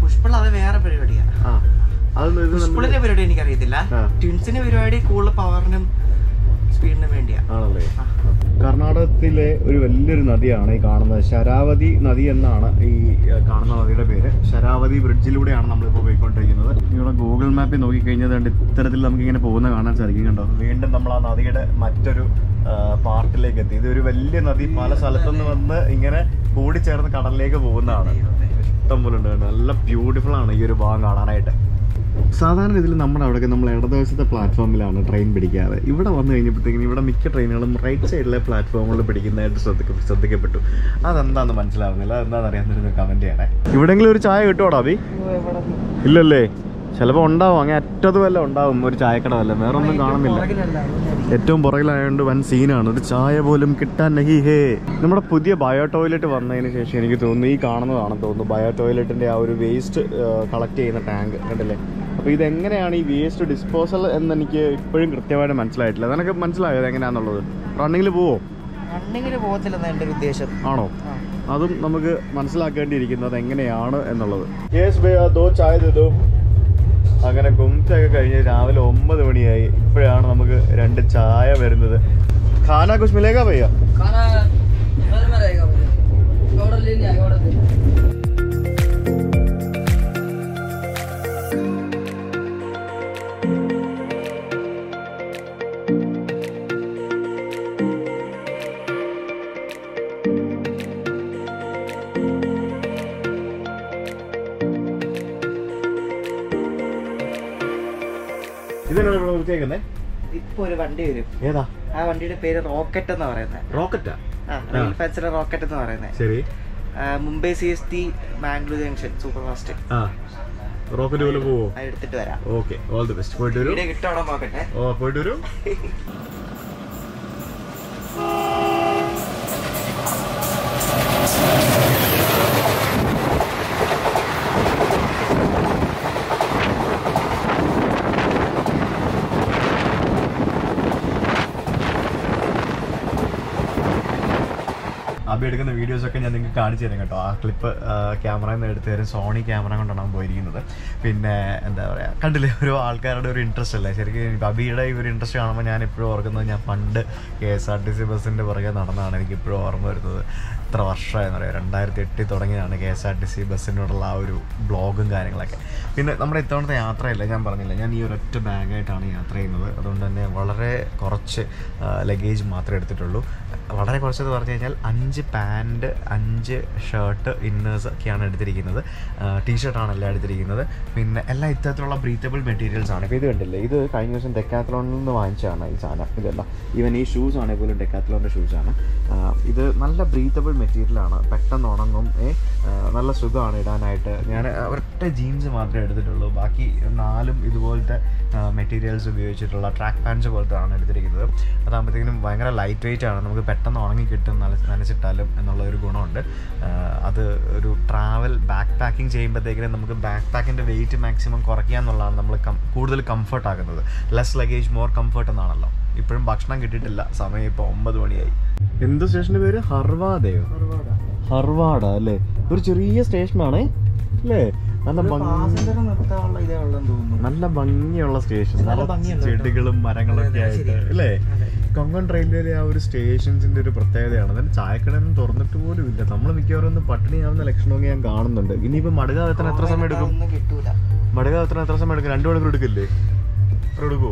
പുഷ്പുള്ള അത് വേറെ പരിപാടിയാണ്. പുഷ്പുള്ളിന്റെ പരിപാടി എനിക്കറിയത്തില്ല. ട്വിൻസിന്റെ പരിപാടി കൂടുതൽ പവറിനും സ്പീഡിനും വേണ്ടിയാണ്. ആണല്ലേ. കർണാടകത്തിലെ ഒരു വലിയൊരു നദിയാണ് ഈ കാണുന്നത്. ശരാവതി നദി എന്നാണ് ഈ കാണുന്ന നദിയുടെ പേര്. ശരാവതി ബ്രിഡ്ജിലൂടെയാണ് നമ്മളിപ്പോൾ പോയിക്കൊണ്ടിരിക്കുന്നത്. ഇവിടെ ഗൂഗിൾ മാപ്പിൽ നോക്കിക്കഴിഞ്ഞാൽ കണ്ട് ഇത്തരത്തിൽ നമുക്കിങ്ങനെ പോകുന്ന കാണാൻ സാധിക്കും. കണ്ടോ, വീണ്ടും നമ്മൾ ആ നദിയുടെ മറ്റൊരു പാർട്ടിലേക്ക് എത്തി. ഇതൊരു വലിയ നദി പല സ്ഥലത്തുനിന്ന് വന്ന് ഇങ്ങനെ കൂടിച്ചേർന്ന് കടലിലേക്ക് പോകുന്നതാണ്. ഇഷ്ടം പോലെ ഉണ്ട്. നല്ല ബ്യൂട്ടിഫുൾ ആണ് ഈ ഒരു ഭാഗം കാണാനായിട്ട്. സാധാരണ ഇതിൽ നമ്മുടെ അവിടെയൊക്കെ നമ്മൾ ഇടതുവശത്തെ പ്ലാറ്റ്ഫോമിലാണ് ട്രെയിൻ പിടിക്കാറ്. ഇവിടെ വന്നു കഴിഞ്ഞപ്പോഴത്തേക്കും ഇവിടെ മിക്ക ട്രെയിനുകളും റൈറ്റ് സൈഡിലെ പ്ലാറ്റ്ഫോമുകളിൽ പിടിക്കുന്നതായിട്ട് ശ്രദ്ധിക്ക ശ്രദ്ധിക്കപ്പെട്ടു. അതെന്താണെന്ന് മനസ്സിലാവുന്നില്ല. അതെന്താണെന്ന് അറിയാവുന്നൊരു കമൻറ്റ് ചെയ്യണേ. ഇവിടെയെങ്കിലും ഒരു ചായ കിട്ടുമോടാ അഭി? ഇല്ലല്ലേ, ചിലപ്പോൾ ഉണ്ടാവും. അങ്ങനെ അറ്റത് വല്ല ഉണ്ടാവും ഒരു ചായക്കട വല്ല, വേറെ ഒന്നും കാണുന്നില്ല. ഏറ്റവും പുറകിലായതുകൊണ്ട് വൻ സീനാണ്. ഒരു ചായ പോലും കിട്ടാൻ നഹി ഹേ. നമ്മുടെ പുതിയ ബയോ ടോയ്ലറ്റ് വന്നതിന് ശേഷം എനിക്ക് തോന്നുന്നു ഈ കാണുന്നതാണെന്ന് തോന്നുന്നു ബയോ ടോയ്ലറ്റിൻ്റെ ആ ഒരു വേസ്റ്റ് കളക്ട് ചെയ്യുന്ന ടാങ്ക് കണ്ടില്ലേ. അപ്പോൾ ഇതെങ്ങനെയാണ് ഈ വേസ്റ്റ് ഡിസ്പോസൽ എന്ന് എനിക്ക് ഇപ്പോഴും കൃത്യമായിട്ട് മനസ്സിലായിട്ടില്ല. അതെനിക്ക് മനസ്സിലായത് എങ്ങനെയാണെന്നുള്ളത്. റണ്ണിങ്ങിൽ പോവോ? റണ്ണിങ്ങിൽ പോകത്തില്ലെന്ന് എൻ്റെ ഉദ്ദേശം. ആണോ? അതും നമുക്ക് മനസ്സിലാക്കേണ്ടിയിരിക്കുന്നത് എങ്ങനെയാണ് എന്നുള്ളത്. യെസ് ഭയ്യ, ദോ ചായ ദോ. അങ്ങനെ ഗുംസൊക്കെ കഴിഞ്ഞ് രാവിലെ ഒമ്പത് മണിയായി. ഇപ്പോഴാണ് നമുക്ക് രണ്ട് ചായ വരുന്നത്. ഖാന കുछ मिलेगा भैया? खाना घर में रहेगा भैया, ऑर्डर ले लिया, ऑर्डर दे. ഇപ്പൊ ഒരു വണ്ടി വരും. ഏതാ ആ വണ്ടിയുടെ പേര് റോക്കറ്റ് എന്ന് പറയുന്നത്. റോക്കറ്റാ? റെയിൽ ഫാൻസിലെ റോക്കറ്റ് എന്ന് പറയുന്നത്. ശരി. Mumbai C S T Bangalore junction super fast. Rocket പോലെ പോവോ? എടുത്തിട്ട് വരാം. Okay, all the best. പോയിട്ട് വരൂ. കിട്ടണോ നോക്കട്ടെ. ഓ, പോയിട്ട് വരൂ. അബി എടുക്കുന്ന വീഡിയോസൊക്കെ ഞാൻ നിങ്ങൾക്ക് കാണിച്ചു തരാം കേട്ടോ. ആ ക്ലിപ്പ് ക്യാമറയിൽ നിന്ന് എടുത്തു തരും. സോണി ക്യാമറ കൊണ്ടാണ് പോയിരിക്കുന്നത്. പിന്നെ എന്താ പറയുക, കണ്ടില്ലേ ഒരു ആൾക്കാരുടെ ഒരു ഇൻട്രസ്റ്റ് അല്ലേ ശരിക്കും. അബിയുടെ ഈ ഒരു ഇൻട്രസ്റ്റ് കാണുമ്പോൾ ഞാൻ ഇപ്പോഴും ഓർക്കുന്നത് ഞാൻ പണ്ട് K S R T C ബസ്സിൻ്റെ പുറകെ നടന്നതാണ് എനിക്ക് ഇപ്പോഴും ഓർമ്മ വരുന്നത്. എത്ര വർഷമായെന്ന് പറയാം, രണ്ടായിരത്തി എട്ടിൽ തുടങ്ങിയതാണ് K S R T C ബസ്സിനോടുള്ള ആ ഒരു ബ്ലോഗും കാര്യങ്ങളൊക്കെ. പിന്നെ നമ്മുടെ ഇത്തവണത്തെ യാത്രയില്ല, ഞാൻ പറഞ്ഞില്ല, ഞാൻ ഈ ഒരൊറ്റ ബാഗായിട്ടാണ് യാത്ര ചെയ്യുന്നത്. അതുകൊണ്ട് തന്നെ വളരെ കുറച്ച് ലഗേജ് മാത്രമേ എടുത്തിട്ടുള്ളൂ. വളരെ കുറച്ചെന്ന് പറഞ്ഞു കഴിഞ്ഞാൽ അഞ്ച് പാൻറ്റ്, അഞ്ച് ഷർട്ട്, ഇന്നേഴ്സ് ഒക്കെയാണ് എടുത്തിരിക്കുന്നത്. ടീഷർട്ടാണ് എല്ലാം എടുത്തിരിക്കുന്നത്. പിന്നെ എല്ലാം ഇത്തരത്തിലുള്ള ബ്രീത്തബിൾ മെറ്റീരിയൽസ് ആണ്. ഇപ്പോൾ ഇത് കണ്ടില്ലേ, ഇത് കഴിഞ്ഞ ദിവസം ഡെക്കാത്ലോണിൽ നിന്ന് വാങ്ങിച്ചതാണ് ഈ സാധനം. ഇതെല്ലാം ഈവൻ ഈ ഷൂസ് ആണെങ്കിൽ പോലും ഡെക്കാത്ലോണിൻ്റെ ഷൂസാണ്. ഇത് നല്ല ബ്രീത്തബിൾ മെറ്റീരിയലാണ്, പെട്ടെന്ന് ഉണങ്ങും, നല്ല സുഖമാണ് ഇടാനായിട്ട്. ഞാൻ ഒരൊറ്റ ജീൻസ് മാത്രമേ എടുത്തിട്ടുള്ളൂ. ബാക്കി നാലും ഇതുപോലത്തെ മെറ്റീരിയൽസ് ഉപയോഗിച്ചിട്ടുള്ള ട്രാക്ക് പാൻസ് പോലത്തെ ആണ് എടുത്തിരിക്കുന്നത്. അതാകുമ്പോഴത്തേക്കിനും ഭയങ്കര ലൈറ്റ് വെയിറ്റ് ആണ്, നമുക്ക് പെട്ടെന്ന് ഉണങ്ങി കിട്ടും നന നനച്ചിട്ടാലും എന്നുള്ള ഒരു ഗുണമുണ്ട്. അത് ഒരു ട്രാവൽ ബാക്ക് പാക്കിങ് ചെയ്യുമ്പോഴത്തേക്കിനും നമുക്ക് ബാക്ക് പാക്കിൻ്റെ വെയിറ്റ് മാക്സിമം കുറയ്ക്കുക എന്നുള്ളതാണ് നമ്മൾ കം കൂടുതൽ കംഫർട്ട് ആക്കുന്നത്. ലെസ് ലഗേജ് മോർ കംഫർട്ട് എന്നാണല്ലോ. ഇപ്പോഴും ഭക്ഷണം കിട്ടിയിട്ടില്ല, സമയം ഇപ്പോൾ ഒമ്പത് മണിയായി. എന്ത് സ്റ്റേഷൻ്റെ പേര്? ഹർവാദയോ? ഹർവാഡ അല്ലേ? ഒരു ചെറിയ സ്റ്റേഷനാണ് അല്ലേ? നല്ല നല്ല ഭംഗിയുള്ള സ്റ്റേഷൻ, ചെടികളും മരങ്ങളൊക്കെ ആയിട്ട് അല്ലേ? കൊങ്കൺ റെയിൽവേയിലെ ആ ഒരു സ്റ്റേഷൻസിന്റെ ഒരു പ്രത്യേകതയാണ്. അതിന് ചായക്കടയൊന്നും തുറന്നിട്ട് പോലും ഇല്ല. നമ്മൾ മിക്കവാറും ഒന്ന് പട്ടിണിയാവുന്ന ലക്ഷണമൊക്കെ ഞാൻ കാണുന്നുണ്ട്. ഇനിയിപ്പോ മടകാവ് എത്താൻ എത്ര സമയം എടുക്കും? മടകാവ് എത്താൻ എത്ര സമയം എടുക്കും? രണ്ടു മണിക്കൂർ എടുക്കില്ലേ? എത്ര എടുക്കുമോ?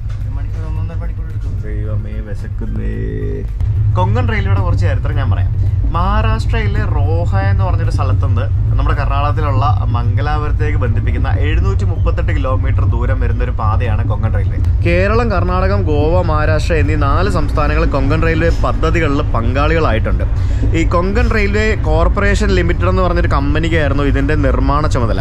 ദൈവമേ വിശക്കുന്നേ. കൊങ്കൺ റെയിൽവേയുടെ കുറച്ച് ചരിത്രം ഞാൻ പറയാം. മഹാരാഷ്ട്രയിലെ റോഹ എന്ന് പറഞ്ഞൊരു സ്ഥലത്തുനിന്ന് നമ്മുടെ കർണാടകത്തിലുള്ള മംഗലാപുരത്തേക്ക് ബന്ധിപ്പിക്കുന്ന എഴുന്നൂറ്റി മുപ്പത്തെട്ട് കിലോമീറ്റർ ദൂരം വരുന്ന ഒരു പാതയാണ് കൊങ്കൺ റെയിൽവേ. കേരളം, കർണാടകം, ഗോവ, മഹാരാഷ്ട്ര എന്നീ നാല് സംസ്ഥാനങ്ങൾ കൊങ്കൺ റെയിൽവേ പദ്ധതികളിൽ പങ്കാളികളായിട്ടുണ്ട്. ഈ കൊങ്കൺ റെയിൽവേ കോർപ്പറേഷൻ ലിമിറ്റഡ് എന്ന് പറഞ്ഞൊരു കമ്പനിക്കായിരുന്നു ഇതിൻ്റെ നിർമ്മാണ ചുമതല.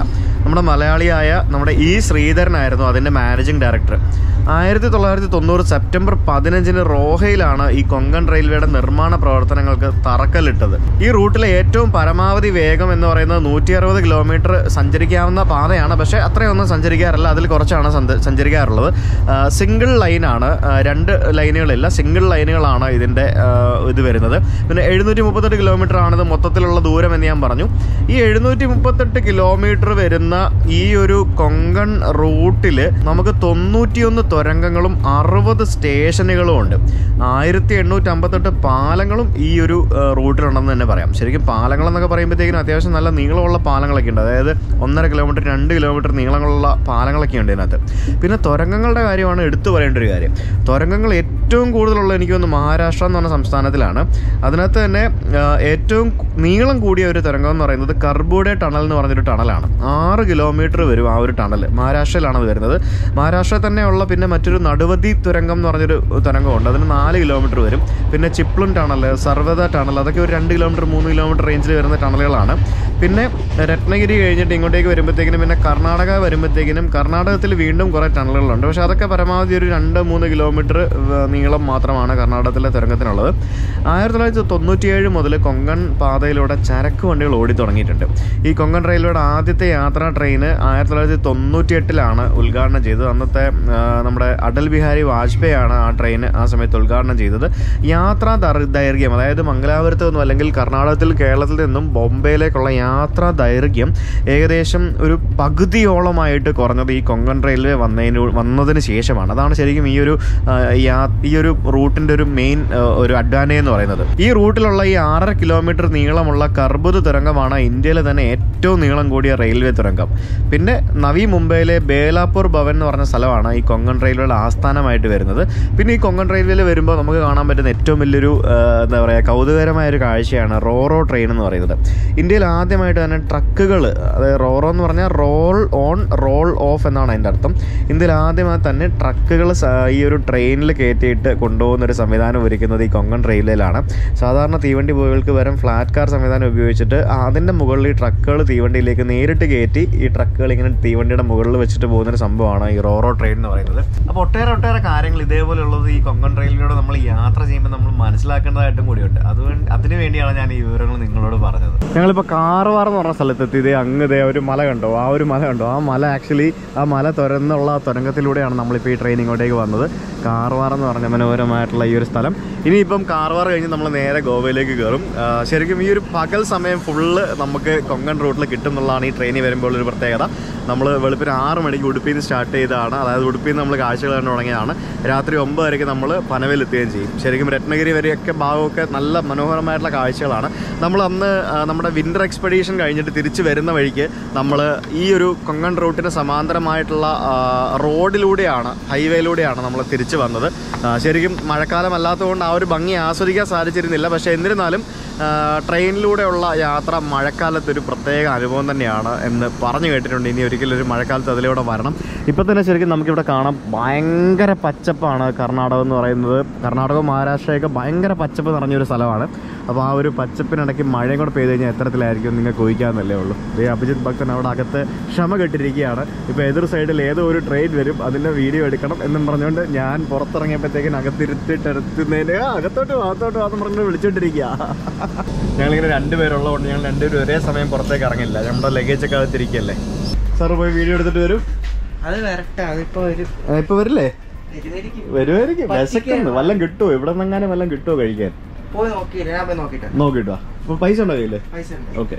നമ്മുടെ മലയാളിയായ നമ്മുടെ ഇ ശ്രീധരനായിരുന്നു അതിൻ്റെ മാനേജിംഗ് ഡയറക്ടർ. ആയിരത്തി തൊള്ളായിരത്തി തൊണ്ണൂറ് സെപ്റ്റംബർ പതിനഞ്ചിന് റോഹയിലാണ് ഈ കൊങ്കൺ റെയിൽവേയുടെ നിർമ്മാണ പ്രവർത്തനങ്ങൾക്ക് തറക്കല്ലിട്ടത്. ഈ റൂട്ടിലെ ഏറ്റവും പരമാവധി വേഗം എന്ന് പറയുന്നത് നൂറ്റി അറുപത് കിലോമീറ്റർ സഞ്ചരിക്കാവുന്ന പാതയാണ്. പക്ഷേ അത്രയൊന്നും സഞ്ചരിക്കാറില്ല, അതിൽ കുറച്ചാണ് സഞ്ചരിക്കാറുള്ളത്. സിംഗിൾ ലൈനാണ്, രണ്ട് ലൈനുകളില്ല, സിംഗിൾ ലൈനുകളാണ് ഇതിൻ്റെ ഇത് വരുന്നത്. പിന്നെ എഴുന്നൂറ്റി മുപ്പത്തെട്ട് കിലോമീറ്റർ ആണിത് മൊത്തത്തിലുള്ള ദൂരം എന്ന് ഞാൻ പറഞ്ഞു. ഈ എഴുന്നൂറ്റി മുപ്പത്തെട്ട് കിലോമീറ്റർ വരുന്ന ഈ ഒരു കൊങ്കൺ റൂട്ടിൽ നമുക്ക് തൊണ്ണൂറ്റിയൊന്ന് തുരങ്കങ്ങളും അറുപത് സ്റ്റേഷനുകളും ഉണ്ട്. ആയിരത്തി എണ്ണൂറ്റി അമ്പത്തെട്ട് പാലങ്ങളും ഈ ഒരു റൂട്ടിലുണ്ടെന്ന് തന്നെ പറയാം. ശരിക്കും പാലങ്ങൾ എന്നൊക്കെ പറയുമ്പോഴത്തേക്കിനും അത്യാവശ്യം നല്ല നീളമുള്ള പാലങ്ങളൊക്കെ ഉണ്ട്. അതായത് ഒന്നര കിലോമീറ്റർ രണ്ട് കിലോമീറ്റർ നീളങ്ങളുള്ള പാലങ്ങളൊക്കെ ഉണ്ട് ഇതിനകത്ത്. പിന്നെ തുരങ്കങ്ങളുടെ കാര്യമാണ് എടുത്തു പറയേണ്ട ഒരു കാര്യം. തുരങ്കങ്ങൾ ഏറ്റവും കൂടുതലുള്ള എനിക്ക് തോന്നുന്നു മഹാരാഷ്ട്ര എന്ന് പറഞ്ഞ സംസ്ഥാനത്തിലാണ്. അതിനകത്ത് തന്നെ ഏറ്റവും നീളം കൂടിയ ഒരു തുരങ്കം എന്ന് പറയുന്നത് കർബൂഡെ ടണൽ എന്ന് പറഞ്ഞൊരു ടണലാണ്. ആറ് കിലോമീറ്റർ വരും ആ ഒരു ടണൽ. മഹാരാഷ്ട്രയിലാണ് അത് വരുന്നത്. മഹാരാഷ്ട്രയിൽ തന്നെയുള്ള പിന്നെ മറ്റൊരു നടുവതി തുരങ്കം എന്ന് പറഞ്ഞൊരു തുരങ്കമുണ്ട്, അതിന് നാല് കിലോമീറ്റർ വരും. പിന്നെ ചിപ്ലുൻ ടണൽ, സർവദ ടണൽ, അതൊക്കെ ഒരു രണ്ട് കിലോമീറ്റർ മൂന്ന് കിലോമീറ്റർ റേഞ്ചിൽ വരുന്ന ടണലുകളാണ്. പിന്നെ രത്നഗിരി കഴിഞ്ഞിട്ട് ഇങ്ങോട്ടേക്ക് വരുമ്പോഴത്തേക്കിനും പിന്നെ കർണാടക വരുമ്പോഴത്തേക്കിനും കർണാടകത്തിൽ വീണ്ടും കുറേ ടണലുകളുണ്ട്. പക്ഷേ അതൊക്കെ പരമാവധി ഒരു രണ്ട് മൂന്ന് കിലോമീറ്റർ നീളം മാത്രമാണ് കർണാടകത്തിലെ തുരങ്കത്തിനുള്ളത്. ആയിരത്തി തൊള്ളായിരത്തി തൊണ്ണൂറ്റിയേഴ് മുതൽ കൊങ്കൺ പാതയിലൂടെ ചരക്ക് വണ്ടികൾ ഓടി തുടങ്ങിയിട്ടുണ്ട്. ഈ കൊങ്കൺ റെയിൽവേയുടെ ആദ്യത്തെ യാത്രാ ട്രെയിന് ആയിരത്തി തൊള്ളായിരത്തി തൊണ്ണൂറ്റി എട്ടിലാണ് ഉദ്ഘാടനം ചെയ്തത്. അന്നത്തെ നമ്മുടെ അടൽ ബിഹാരി വാജ്പേയി ആണ് ആ ട്രെയിൻ ആ സമയത്ത് ഉദ്ഘാടനം ചെയ്തത്. യാത്രാ ദൈർഘ്യം, അതായത് മംഗലാപുരത്ത് നിന്നും അല്ലെങ്കിൽ കർണാടകത്തിൽ കേരളത്തിൽ നിന്നും ബോംബെയിലേക്കുള്ള യാത്രാ ദൈർഘ്യം ഏകദേശം ഒരു പകുതിയോളമായിട്ട് കുറഞ്ഞത് ഈ കൊങ്കൺ റെയിൽവേ വന്നതിന് വന്നതിന് ശേഷമാണ്. അതാണ് ശരിക്കും ഈ ഒരു ഈ ഒരു റൂട്ടിൻ്റെ ഒരു മെയിൻ ഒരു അഡ്വാൻറ്റേജ് എന്ന് പറയുന്നത്. ഈ റൂട്ടിലുള്ള ഈ ആറര കിലോമീറ്റർ നീളമുള്ള കർബുദ് തുരങ്കമാണ് ഇന്ത്യയിലെ തന്നെ ഏറ്റവും നീളം കൂടിയ റെയിൽവേ തുരങ്കം. പിന്നെ നവി മുംബൈയിലെ ബേലാപൂർ ഭവൻ എന്ന് പറഞ്ഞ സ്ഥലമാണ് ഈ കൊങ്കൺ റെയിൽവേയുടെ ആസ്ഥാനമായിട്ട് വരുന്നത്. പിന്നെ ഈ കൊങ്കൺ റെയിൽവേയിൽ വരുമ്പോൾ നമുക്ക് കാണാൻ പറ്റുന്ന ഏറ്റവും വലിയൊരു എന്താ പറയുക കൗതുകരമായൊരു കാഴ്ചയാണ് റോറോ ട്രെയിൻ എന്ന് പറയുന്നത്. ഇന്ത്യയിൽ ആദ്യമായിട്ട് തന്നെ ട്രക്കുകൾ, അതായത് റോറോ എന്ന് പറഞ്ഞാൽ റോൾ ഓൺ റോൾ ഓഫ് എന്നാണ് അതിൻ്റെ അർത്ഥം. ഇന്ത്യയിൽ ആദ്യമായി തന്നെ ട്രക്കുകൾ ഈ ഒരു ട്രെയിനിൽ കയറ്റിയിട്ട് കൊണ്ടുപോകുന്നൊരു സംവിധാനം ഒരുക്കുന്നത് ഈ കൊങ്കൺ റെയിൽവേയിലാണ്. സാധാരണ തീവണ്ടി ബോയികൾക്ക് വരും ഫ്ലാറ്റ് കാർ സംവിധാനം ഉപയോഗിച്ചിട്ട് അതിൻ്റെ മുകളിൽ ഈ ട്രക്കുകൾ തീവണ്ടിയിലേക്ക് നേരിട്ട് കയറ്റി ഈ ട്രക്കുകൾ ഇങ്ങനെ തീവണ്ടിയുടെ മുകളിൽ വെച്ചിട്ട് പോകുന്നൊരു സംഭവമാണ് ഈ റോറോ ട്രെയിൻ എന്ന് പറയുന്നത്. അപ്പോൾ ഒട്ടേറെ ഒട്ടേറെ കാര്യങ്ങൾ ഇതേപോലെയുള്ളത് ഈ കൊങ്കൺ റെയിൽവേയോട് നമ്മൾ യാത്ര ചെയ്യുമ്പോൾ നമ്മൾ മനസ്സിലാക്കേണ്ടതായിട്ടും കൂടിയുണ്ട്. അതുകൊണ്ട് അതിനു വേണ്ടിയാണ് ഞാൻ ഈ വിവരങ്ങൾ നിങ്ങളോട് പറഞ്ഞത്. ഞങ്ങളിപ്പോൾ കാർവാർ എന്ന് പറഞ്ഞ സ്ഥലത്തെത്തി. ഇതേ അങ്ങ് ഇതേ ഒരു മല കണ്ടോ, ആ ഒരു മല കണ്ടോ, ആ മല ആക്ച്വലി ആ മല തുറന്നുള്ള തുരങ്കത്തിലൂടെയാണ് നമ്മളിപ്പോൾ ഈ ട്രെയിൻ ഇങ്ങോട്ടേക്ക് വന്നത്. കാർവാർ എന്ന് പറഞ്ഞ മനോഹരമായിട്ടുള്ള ഈ ഒരു സ്ഥലം. ഇനിയിപ്പം കാർവാർ കഴിഞ്ഞ് നമ്മൾ നേരെ ഗോവയിലേക്ക് കയറും. ശരിക്കും ഈ ഒരു പകൽ സമയം ഫുള്ള് നമുക്ക് കൊങ്കൺ റൂട്ടിൽ കിട്ടും എന്നുള്ളതാണ് ഈ ട്രെയിനിൽ വരുമ്പോൾ ഒരു പ്രത്യേകത. നമ്മൾ വെളുപ്പിന് ആറ് മണിക്ക് ഉടുപ്പിയിൽ നിന്ന് സ്റ്റാർട്ട് ചെയ്തതാണ്. അതായത് ഉടുപ്പിയിൽ നിന്ന് നമ്മൾ കാഴ്ചകൾ കണ്ടു തുടങ്ങിയതാണ്. രാത്രി ഒമ്പത് വരെയ്ക്ക് നമ്മൾ പനവേൽ എത്തുകയും ചെയ്യും. ശരിക്കും രത്നഗിരി വരെയൊക്കെ ഭാഗമൊക്കെ നല്ല മനോഹരമായിട്ടുള്ള കാഴ്ചകളാണ്. നമ്മൾ അന്ന് നമ്മുടെ വിൻ്റർ എക്സ്പെഡീഷൻ കഴിഞ്ഞിട്ട് തിരിച്ച് വരുന്ന വഴിക്ക് നമ്മൾ ഈ ഒരു കൊങ്കൺ റൂട്ടിന് സമാന്തരമായിട്ടുള്ള റോഡിലൂടെയാണ്, ഹൈവേയിലൂടെയാണ് നമ്മൾ തിരിച്ച് വന്നത്. ശരിക്കും മഴക്കാലം അല്ലാത്തതുകൊണ്ട് ആ ഒരു ഭംഗി ആസ്വദിക്കാൻ സാധിച്ചിരുന്നില്ല. പക്ഷേ എന്നിരുന്നാലും ട്രെയിനിലൂടെയുള്ള യാത്ര മഴക്കാലത്തൊരു പ്രത്യേക അനുഭവം തന്നെയാണ് എന്ന് പറഞ്ഞു കേട്ടിട്ടുണ്ട്. ഇനി ഒരിക്കലും ഒരു മഴക്കാലത്ത് അതിലൂടെ വരണം. ഇപ്പം തന്നെ ശരിക്കും നമുക്കിവിടെ കാണാം ഭയങ്കര പച്ചപ്പാണ് കർണാടകം എന്ന് പറയുന്നത്. കർണാടകവും മഹാരാഷ്ട്രയൊക്കെ ഭയങ്കര പച്ചപ്പ് നിറഞ്ഞൊരു സ്ഥലമാണ്. അപ്പോൾ ആ ഒരു പച്ചപ്പിനിടയ്ക്ക് മഴയും കൂടെ പെയ്ത് കഴിഞ്ഞാൽ എത്തരത്തിലായിരിക്കും നിങ്ങൾക്ക് ഊഹിക്കാമെന്നല്ലേ ഉള്ളൂ. ഈ അഭിജിത്ത് ഭക്തൻ അവിടെ അകത്ത് ക്ഷമ കെട്ടിരിക്കുകയാണ്. ഇപ്പോൾ എതിർ സൈഡിൽ ഏതോ ഒരു ട്രെയിൻ വരും, അതിൻ്റെ വീഡിയോ എടുക്കണം എന്നും പറഞ്ഞുകൊണ്ട് ഞാൻ പുറത്തിറങ്ങിയപ്പോഴത്തേക്കും അകത്തിരുത്തിട്ട് എടുത്തുന്നതിന് അകത്തോട്ട് ഭാഗത്തോട്ട് ഭാഗം പറഞ്ഞുകൊണ്ട് വിളിച്ചോണ്ടിരിക്കുക. ഞങ്ങളിങ്ങനെ രണ്ടുപേരുള്ളതുകൊണ്ട് ഞങ്ങൾ രണ്ടുപേരും ഒരേ സമയം പുറത്തേക്ക് ഇറങ്ങില്ല. നമ്മുടെ ലഗേജൊക്കെ അകത്തിരിക്കുകയല്ലേ. സാറ് പോയി വീഡിയോ എടുത്തിട്ട് വരും. അത് വരട്ടെ, അതിപ്പോ വരും. ഇപ്പൊ വരില്ലേ? വരുമായിരിക്കും. വിശക്കുന്നു. വല്ലതും കിട്ടുമോ? ഇവിടെ നിന്നെങ്ങാനും വല്ലതും കിട്ടുമോ കഴിക്കാൻ? പോയി നോക്കിയില്ല, ഞാൻ പോയി നോക്കിട്ട് നോക്കിട്ടോ. അപ്പൊ പൈസ ഉണ്ടോ കയ്യില്ലേ? പൈസ ഉണ്ട്. ഓക്കെ.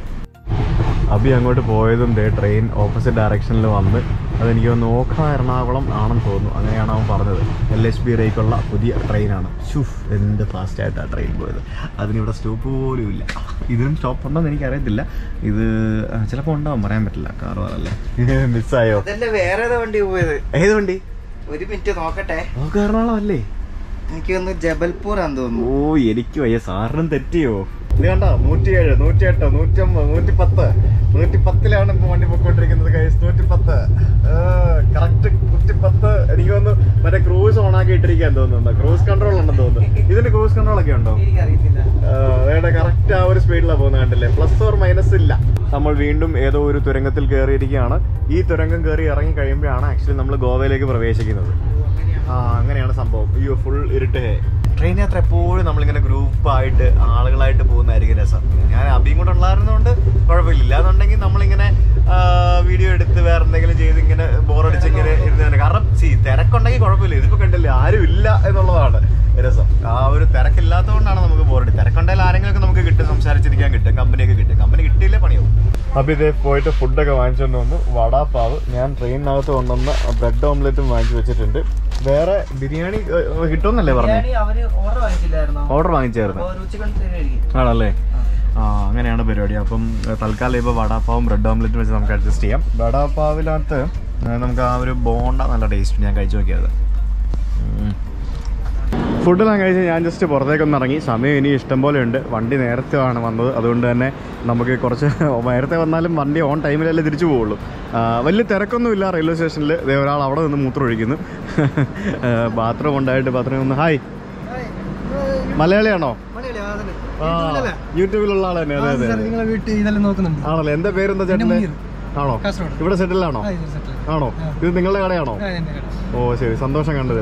അബി അങ്ങോട്ട് പോയതും ദേ ട്രെയിൻ ഓപ്പോസിറ്റ് ഡയറക്ഷനിൽ വന്ന് അതെനിക്ക് നോക്ക എറണാകുളം ആണെന്ന് തോന്നുന്നു. അങ്ങനെയാണ് അവൻ പറഞ്ഞത്. എൽ എച്ച് ബി റേക്കുള്ള പുതിയ ട്രെയിനാണ്. ഷൂഫ്, എന്ത് ഫാസ്റ്റായിട്ടാണ് ട്രെയിൻ പോയത്. അതിനിവിടെ സ്റ്റോപ്പ് പോലും ഇല്ല. ഇതിനും സ്റ്റോപ്പ് ഉണ്ടോന്ന് എനിക്കറിയത്തില്ല. ഇത് ചിലപ്പോൾ ഉണ്ടാവും, പറയാൻ പറ്റില്ല. കാർവാറല്ലേ. മിസ്സായോ? വേറെ വണ്ടി പോയത്. ഏത് വണ്ടി? ഒരു മിനിറ്റ് നോക്കട്ടെ. എറണാകുളം അല്ലേ? എനിക്ക് ഒന്ന് ജബൽപൂർ ആണെന്ന് തോന്നുന്നു. ഓ, എനിക്ക് വയ്യ. സാറിനും തെറ്റിയോ? ഇത് കണ്ടോ നൂറ്റിയേഴ് നൂറ്റിയെട്ട് നൂറ്റമ്പത് നൂറ്റി പത്ത് നൂറ്റി പത്തിലാണ് ഇപ്പൊ വണ്ടി പൊക്കോണ്ടിരിക്കുന്നത് കൈസ്. നൂറ്റി പത്ത് കറക്റ്റ് നൂറ്റി പത്ത്. എനിക്ക് തോന്നുന്നു മറ്റേ ക്രൂസ് ഓൺ ആക്കി ഇട്ടിരിക്കാൻ തോന്നുന്നുണ്ടോ? ക്രൂസ് കൺട്രോൾ ഉണ്ടെന്ന് തോന്നുന്നു. ഇതിന് ക്രൂസ് കൺട്രോൾ ഒക്കെ ഉണ്ടോ? അതെ, കറക്റ്റ് ആ ഒരു സ്പീഡിലാണ് പോകുന്നത് കണ്ടില്ലേ? പ്ലസ് ഓർ മൈനസ് ഇല്ല. നമ്മൾ വീണ്ടും ഏതോ ഒരു തുരങ്കത്തിൽ കയറിയിരിക്കുകയാണ്. ഈ തുരങ്കം കയറി ഇറങ്ങി കഴിയുമ്പോഴാണ് ആക്ച്വലി നമ്മൾ ഗോവയിലേക്ക് പ്രവേശിക്കുന്നത്. ആ അങ്ങനെയാണ് സംഭവം. അയ്യോ ഫുൾ ഇരുട്ട്. ട്രെയിൻ യാത്ര എപ്പോഴും നമ്മളിങ്ങനെ ഗ്രൂപ്പായിട്ട് ആളുകളായിട്ട് പോകുന്നതായിരിക്കും രസം. ഞാൻ അഭിയും കൂടെ ഉള്ളായിരുന്നതുകൊണ്ട് കുഴപ്പമില്ല. എന്നുണ്ടെങ്കിൽ നമ്മളിങ്ങനെ വീഡിയോ എടുത്ത് വേറെ എന്തെങ്കിലും ചെയ്ത് ഇങ്ങനെ ബോറടിച്ച് ഇങ്ങനെ ഇരുന്ന്, കാരണം സി തിരക്കുണ്ടെങ്കിൽ കുഴപ്പമില്ല. ഇതിപ്പോൾ കണ്ടില്ലേ ആരും ഇല്ല എന്നുള്ളതാണ് രസം. ആ ഒരു തിരക്കില്ലാത്തതുകൊണ്ടാണ് നമുക്ക് ബോറടി. തിരക്കുണ്ടെങ്കിൽ ആരെങ്കിലുമൊക്കെ നമുക്ക് കിട്ടും, സംസാരിച്ചിരിക്കാൻ കിട്ടും, കമ്പനിയൊക്കെ കിട്ടും. കമ്പനി കിട്ടിയില്ലേ പണിയാവും. അപ്പോൾ ഇതേ പോയിട്ട് ഫുഡൊക്കെ വാങ്ങിച്ചുകൊണ്ട് വന്നു. വടാപ്പാവ്, ഞാൻ ട്രെയിനിനകത്ത് കൊണ്ടുവന്ന ബ്രെഡ് ഓംലെറ്റും വാങ്ങിച്ചു വെച്ചിട്ടുണ്ട്. വേറെ ബിരിയാണി കിട്ടുമെന്നല്ലേ പറഞ്ഞു? ഓർഡർ വാങ്ങിച്ചായിരുന്നു ആണല്ലേ? ആ അങ്ങനെയാണ് പരിപാടി. അപ്പം തൽക്കാലം ഇപ്പോൾ വടാപ്പാവും ബ്രെഡ് ഓംലെറ്റും വെച്ച് നമുക്ക് അഡ്ജസ്റ്റ് ചെയ്യാം. വടാപ്പാവിനകത്ത് നമുക്ക് ആ ഒരു ബോണ്ട നല്ല ടേസ്റ്റ്. ഞാൻ കഴിച്ചു നോക്കിയത്. ഫുഡെല്ലാം കഴിച്ച് ഞാൻ ജസ്റ്റ് പുറത്തേക്കൊന്ന് ഇറങ്ങി. സമയം ഇനി ഇഷ്ടം പോലെ ഉണ്ട്. വണ്ടി നേരത്തെ ആണ് വന്നത്, അതുകൊണ്ട് തന്നെ നമുക്ക് കുറച്ച് നേരത്തെ വന്നാലും വണ്ടി ഓൺ ടൈമിലല്ലേ തിരിച്ചു പോവുള്ളൂ. വലിയ തിരക്കൊന്നുമില്ല റെയിൽവേ സ്റ്റേഷനിൽ. ഇതേ ഒരാൾ അവിടെ നിന്ന് മൂത്രം ഒഴിക്കുന്നു. ബാത്റൂം ഉണ്ടായിട്ട് ബാത്റൂം ഒന്ന്. ഹായ്, മലയാളിയാണോ? യൂട്യൂബിലുള്ള ആൾ തന്നെ. അതെ അതെ ആണല്ലേ? എന്താ പേരെന്താ ചേട്ടൻ്റെ? ആണോ? ഇവിടെ സെറ്റിലാണോ? ആണോ? ഇത് നിങ്ങളുടെ കടയാണോ? ഓ ശരി, സന്തോഷം കണ്ടത്.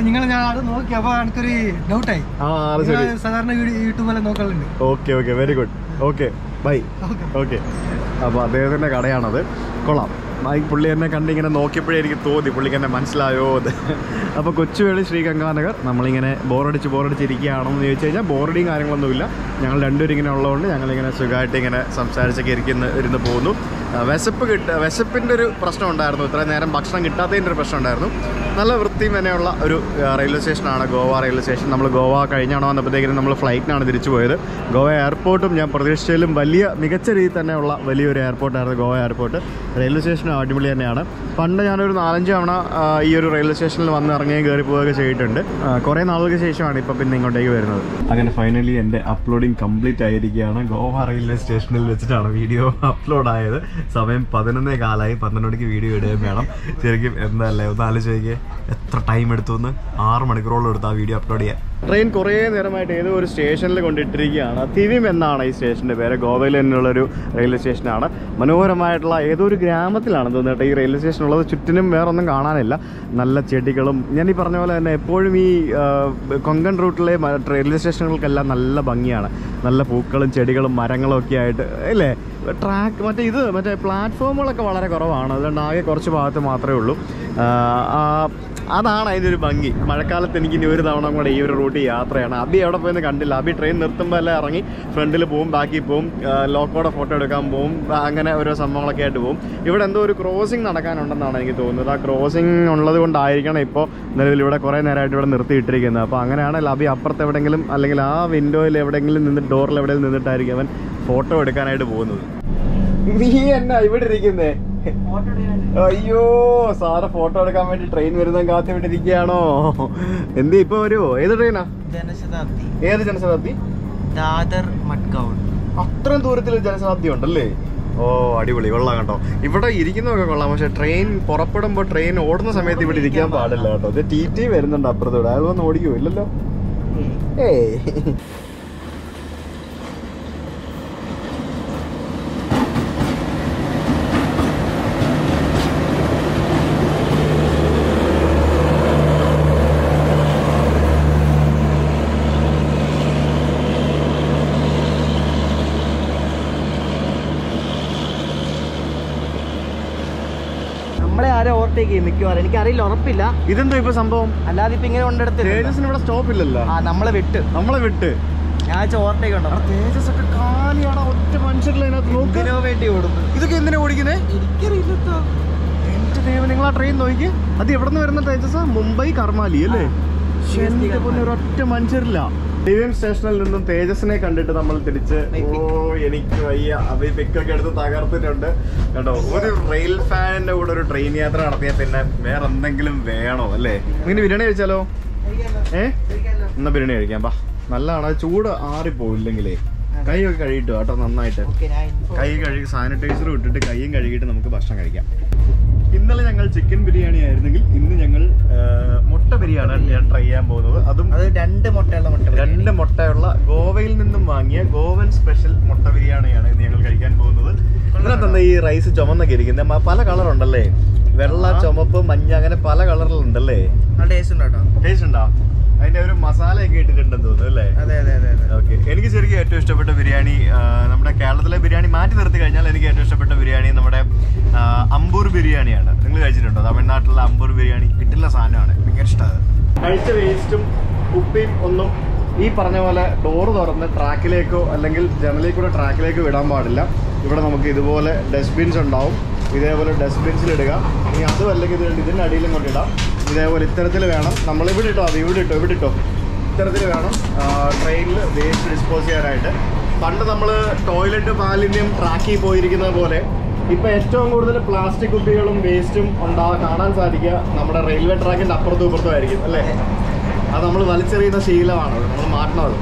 Okay okay, very good. Okay bye. Okay, അപ്പോൾ അദ്ദേഹത്തിൻ്റെ കടയാണത്. കൊള്ളാം. ഈ പുള്ളി എന്നെ കണ്ടിങ്ങനെ നോക്കിയപ്പോഴേ എനിക്ക് തോന്നി പുള്ളിക്ക് എന്നെ മനസ്സിലായോ അത്. അപ്പോൾ കൊച്ചുവേളി ശ്രീ ഗംഗാനഗർ നമ്മളിങ്ങനെ ബോറടിച്ച് ബോറടിച്ചിരിക്കുകയാണോ എന്ന് ചോദിച്ചു കഴിഞ്ഞാൽ ബോറടിയും കാര്യങ്ങളൊന്നുമില്ല. ഞങ്ങൾ രണ്ടുപേരും ഇങ്ങനെ ഉള്ളതുകൊണ്ട് ഞങ്ങളിങ്ങനെ സുഖമായിട്ട് ഇങ്ങനെ സംസാരിച്ചൊക്കെ ഇരിക്കുന്ന ഇരുന്ന് പോകുന്നു. വിശപ്പ് കിട്ടുക വിശപ്പിൻ്റെ ഒരു പ്രശ്നം ഉണ്ടായിരുന്നു. ഇത്രയും നേരം ഭക്ഷണം കിട്ടാത്തതിൻ്റെ ഒരു പ്രശ്നം ഉണ്ടായിരുന്നു. നല്ല വൃത്തിയും തന്നെയുള്ള ഒരു റെയിൽവേ സ്റ്റേഷനാണ് ഗോവ റെയിൽവേ സ്റ്റേഷൻ. നമ്മൾ ഗോവ കഴിഞ്ഞാണോ വന്നപ്പോഴത്തേക്കും നമ്മൾ ഫ്ലൈറ്റിനാണ് തിരിച്ചു പോയത്. ഗോവ എയർപോർട്ടും ഞാൻ പ്രതീക്ഷിച്ചതിലും വലിയ മികച്ച രീതിയിൽ തന്നെയുള്ള വലിയൊരു എയർപോർട്ടായിരുന്നു ഗോവ എയർപോർട്ട്. റെയിൽവേ സ്റ്റേഷനും അടിപൊളി തന്നെയാണ്. പണ്ട് ഞാനൊരു നാലഞ്ച് തവണ ഈ ഒരു റെയിൽവേ സ്റ്റേഷനിൽ വന്ന് ഇറങ്ങുകയും കയറി പോവുകയൊക്കെ ചെയ്തിട്ടുണ്ട്. കുറേ നാളുകൾക്ക് ശേഷമാണ് ഇപ്പോൾ പിന്നെ ഇങ്ങോട്ടേക്ക് വരുന്നത്. അങ്ങനെ ഫൈനലി എൻ്റെ അപ്ലോഡിങ് കംപ്ലീറ്റ് ആയിരിക്കുകയാണ്. ഗോവ റെയിൽവേ സ്റ്റേഷനിൽ വെച്ചിട്ടാണ് വീഡിയോ അപ്ലോഡ് ആയത്. സമയം പതിനൊന്നേ കാലമായി. പന്ത്രണ്ട് മണിക്ക് വീഡിയോ ഇടുകയും വേണം. ശരിക്കും എന്തല്ലേ ഒന്ന് ആലോചിക്കുക, എത്ര ടൈം എടുത്തു എന്ന്. ആറ് മണിക്കൂറോളം എടുത്ത് ആ വീഡിയോ അപ്ലോഡ് ചെയ്യാൻ. ട്രെയിൻ കുറേ നേരമായിട്ട് ഏതോ ഒരു സ്റ്റേഷനിൽ കൊണ്ടിട്ടിരിക്കുകയാണ്. തിവിം എന്നാണ് ഈ സ്റ്റേഷൻ്റെ പേര്. ഗോവയിൽ തന്നെയുള്ളൊരു റെയിൽവേ സ്റ്റേഷനാണ്. മനോഹരമായിട്ടുള്ള ഏതോ ഒരു ഗ്രാമത്തിലാണ് തോന്നിട്ട് ഈ റെയിൽവേ സ്റ്റേഷൻ ഉള്ളത്. ചുറ്റിനും വേറെ ഒന്നും കാണാനില്ല. നല്ല ചെടികളും, ഞാൻ ഈ പറഞ്ഞ പോലെ തന്നെ എപ്പോഴും ഈ കൊങ്കൺ റൂട്ടിലെ റെയിൽവേ സ്റ്റേഷനുകൾക്കെല്ലാം നല്ല ഭംഗിയാണ്. നല്ല പൂക്കളും ചെടികളും മരങ്ങളും ഒക്കെ ആയിട്ട് അല്ലേ? ട്രാക്ക് മറ്റേ ഇത് മറ്റേ പ്ലാറ്റ്ഫോമുകളൊക്കെ വളരെ കുറവാണ്. അതുകൊണ്ട് ആകെ കുറച്ച് ഭാഗത്ത് മാത്രമേ ഉള്ളൂ. അതാണ് അതിൻ്റെ ഒരു ഭംഗി. മഴക്കാലത്ത് എനിക്ക് ഇനി ഒരു തവണ കൂടെ ഈ ഒരു റൂട്ട് യാത്രയാണ്. അബി എവിടെ പോയെന്ന് കണ്ടില്ല. അബി ട്രെയിൻ നിർത്തുമ്പോൾ എല്ലാം ഇറങ്ങി ഫ്രണ്ടിൽ പോവും, ബാക്കി പോവും, ലോക്കോടെ ഫോട്ടോ എടുക്കാൻ പോവും, അങ്ങനെ ഓരോ സംഭവങ്ങളൊക്കെ ആയിട്ട് പോവും. ഇവിടെ എന്തോ ഒരു ക്രോസിങ് നടക്കാനുണ്ടെന്നാണ് എനിക്ക് തോന്നുന്നത്. ആ ക്രോസിങ് ഉള്ളത് കൊണ്ടായിരിക്കണം ഇപ്പോൾ നിലവിൽ ഇവിടെ കുറേ നേരമായിട്ട് ഇവിടെ നിർത്തിയിട്ടിരിക്കുന്നത്. അപ്പോൾ അങ്ങനെയാണെങ്കിൽ അബി അപ്പുറത്ത് എവിടെയെങ്കിലും അല്ലെങ്കിൽ ആ വിൻഡോയിൽ എവിടെയെങ്കിലും നിന്നിട്ട് ഡോറിൽ എവിടെയെങ്കിലും നിന്നിട്ടായിരിക്കും അവൻ ഫോട്ടോ എടുക്കാനായിട്ട് പോകുന്നത്. നീ എന്നാ ഇവിടെ ഇരിക്കുന്നേ? അയ്യോ, സാറ് ഫോട്ടോ എടുക്കാൻ വേണ്ടി ട്രെയിൻ വരുന്ന കാത്തി വിട്ടിരിക്കുകയാണോ? എന്ത് ഇപ്പൊ വരുമോ? ഏത് ട്രെയിനാ? ജനശതാബ്ദി. ഏത് ജനശതാബ്ദി? ദാദർ മഡ്ഗൗൺ. അത്രയും ദൂരത്തിൽ ജനശതാബ്ദി ഉണ്ടല്ലേ? ഓ അടിപൊളി, കൊള്ളാം കേട്ടോ. ഇവിടെ ഇരിക്കുന്നതൊക്കെ കൊള്ളാം. പക്ഷെ ട്രെയിൻ പുറപ്പെടുമ്പോൾ ട്രെയിൻ ഓടുന്ന സമയത്ത് ഇവിടെ ഇരിക്കാൻ പാടില്ല കേട്ടോ. ഇത് ടി ടി വരുന്നുണ്ട് അപ്പുറത്തൂടെ. അയാൾ വന്ന് ഓടിക്കുമോ? ഇല്ലല്ലോ. ഏയ് നമ്മളെ ആരും ഓവർടേക്ക് ചെയ്യും മിക്കവാറും. എനിക്കറിയില്ല, ഉറപ്പില്ല. ഇതെന്തോ ഇപ്പൊ സംഭവം? അല്ലാതെ ഇപ്പൊ ഇങ്ങനെ കൊണ്ടെടുത്ത് തേജസിന് ഇവിടെ സ്റ്റോപ്പ് ഇല്ലല്ലോ. ആ നമ്മളെ വിട്ട് നമ്മളെ വിട്ട് ഞാൻ ഓവർടേക്ക് ഉണ്ടോ? തേജസ് ഒക്കെ കാലിയാണ്. ഒറ്റ മനുഷ്യരില്ല അതിനകത്ത്. നോക്കിനോ വേണ്ടി ഓടുന്നു. ഇതൊക്കെ എന്തിനാ ഓടിക്കുന്നേ? എനിക്കറിയില്ല. എന്റെ ദൈവം, നിങ്ങൾ ആ ട്രെയിൻ നോക്കി. അത് എവിടെ നിന്ന് വരുന്ന തേജസ്? മുംബൈ കർമാലി അല്ലേ? എന്റെ പോലെ ഒരൊറ്റ മനുഷ്യരില്ല. ടിവിഎം സ്റ്റേഷനിൽ നിന്നും തേജസിനെ കണ്ടിട്ട് നമ്മൾ തിരിച്ച് ഓ എനിക്ക് വയ്യ അഭി പിക്കൊക്കെ എടുത്ത് തകർത്തിട്ടുണ്ട് കേട്ടോ. ഒരു റെയിൽ ഫാനിന്റെ കൂടെ ഒരു ട്രെയിൻ യാത്ര നടത്തിയാൽ പിന്നെ വേറെ എന്തെങ്കിലും വേണോ അല്ലേ? ഇങ്ങനെ ബിരിയാണി കഴിച്ചാലോ? ഏ എന്നാ ബിരിയാണി കഴിക്കാം. പാ, നല്ലതാണ്. ചൂട് ആറിപ്പോയില്ലെങ്കിലേ കൈയൊക്കെ കഴുകിട്ടോ കേട്ടോ നന്നായിട്ട്. കൈ കഴുകി സാനിറ്റൈസർ ഇട്ടിട്ട് കൈയും കഴുകിയിട്ട് നമുക്ക് ഭക്ഷണം കഴിക്കാം. ഇന്നലെ ഞങ്ങൾ ചിക്കൻ ബിരിയാണി ആയിരുന്നെങ്കിൽ ഇന്ന് ഞങ്ങൾ മുട്ട ബിരിയാണിയാണ് ഞാൻ ട്രൈ ചെയ്യാൻ പോകുന്നത്. അതും അത് രണ്ട് മുട്ടയുള്ള മുട്ട രണ്ട് മുട്ടയുള്ള ഗോവയിൽ നിന്നും വാങ്ങിയ ഗോവൻ സ്പെഷ്യൽ മുട്ട ബിരിയാണിയാണ് ഇന്ന് ഞങ്ങൾ കഴിക്കാൻ പോകുന്നത്. ഇതിനകത്ത് ഈ റൈസ് ചുമന്നൊക്കെ ഇരിക്കുന്നത് പല കളറുണ്ടല്ലേ, വെള്ള, ചുമപ്പ്, മഞ്ഞ, അങ്ങനെ പല കളറിലുണ്ടല്ലേ. ടേസ്റ്റ് ഉണ്ടോ? ടേസ്റ്റ് ഉണ്ടോ? അതിന്റെ ഒരു മസാലയൊക്കെ ഇട്ടിട്ടുണ്ടെന്ന് തോന്നുന്നു അല്ലേ? അതെ അതെ അതെ. ഓക്കെ, എനിക്ക് ശരിക്കും ഏറ്റവും ഇഷ്ടപ്പെട്ട ബിരിയാണി നമ്മുടെ കേരളത്തിലെ ബിരിയാണി മാറ്റി നിർത്തി കഴിഞ്ഞാൽ എനിക്ക് ഏറ്റവും ഇഷ്ടപ്പെട്ട ബിരിയാണി നമ്മുടെ അമ്പൂർ ബിരിയാണിയാണ്. നിങ്ങൾ കഴിച്ചിട്ടുണ്ടോ? തമിഴ്നാട്ടിലെ അമ്പൂർ ബിരിയാണി കിട്ടുന്ന സാധനമാണ്, ഭയങ്കര ഇഷ്ടമാണ്. കഴിച്ച വേസ്റ്റും കുപ്പിയും ഒന്നും ഈ പറഞ്ഞ പോലെ ഡോറ് തുറന്ന് ട്രാക്കിലേക്കോ അല്ലെങ്കിൽ ജനലിൽ കൂടെ ട്രാക്കിലേക്കോ വിടാൻ പാടില്ല. ഇവിടെ നമുക്ക് ഇതുപോലെ ഡസ്റ്റ്ബിൻസ് ഉണ്ടാവും, ഇതേപോലെ ഡസ്റ്റ്ബിൻസിലിടുക. ഇനി അതും അല്ലെങ്കിൽ ഇത് ഇതിൻ്റെ അടിയിലും കൊണ്ടിടാം. ഇതേപോലെ ഇത്തരത്തിൽ വേണം നമ്മൾ ഇവിടെ ഇട്ടോ, അത് ഇവിടെ ഇട്ടോ, ഇവിടെ ഇട്ടോ, ഇത്തരത്തിൽ വേണം ട്രെയിനിൽ വേസ്റ്റ് ഡിസ്പോസ് ചെയ്യാനായിട്ട്. പണ്ട് നമ്മൾ ടോയ്ലറ്റ് മാലിന്യം ട്രാക്കിൽ പോയിരിക്കുന്നത് പോലെ ഇപ്പോൾ ഏറ്റവും കൂടുതൽ പ്ലാസ്റ്റിക് കുപ്പികളും വേസ്റ്റും ഉണ്ടാ കാണാൻ സാധിക്കുക നമ്മുടെ റെയിൽവേ ട്രാക്കിൻ്റെ അപ്പുറത്തും ഇപ്പുറത്തും ആയിരിക്കും അല്ലേ? അത് നമ്മൾ വലിച്ചെറിയുന്ന ശീലമാണ്, നമ്മൾ മാറ്റണത്.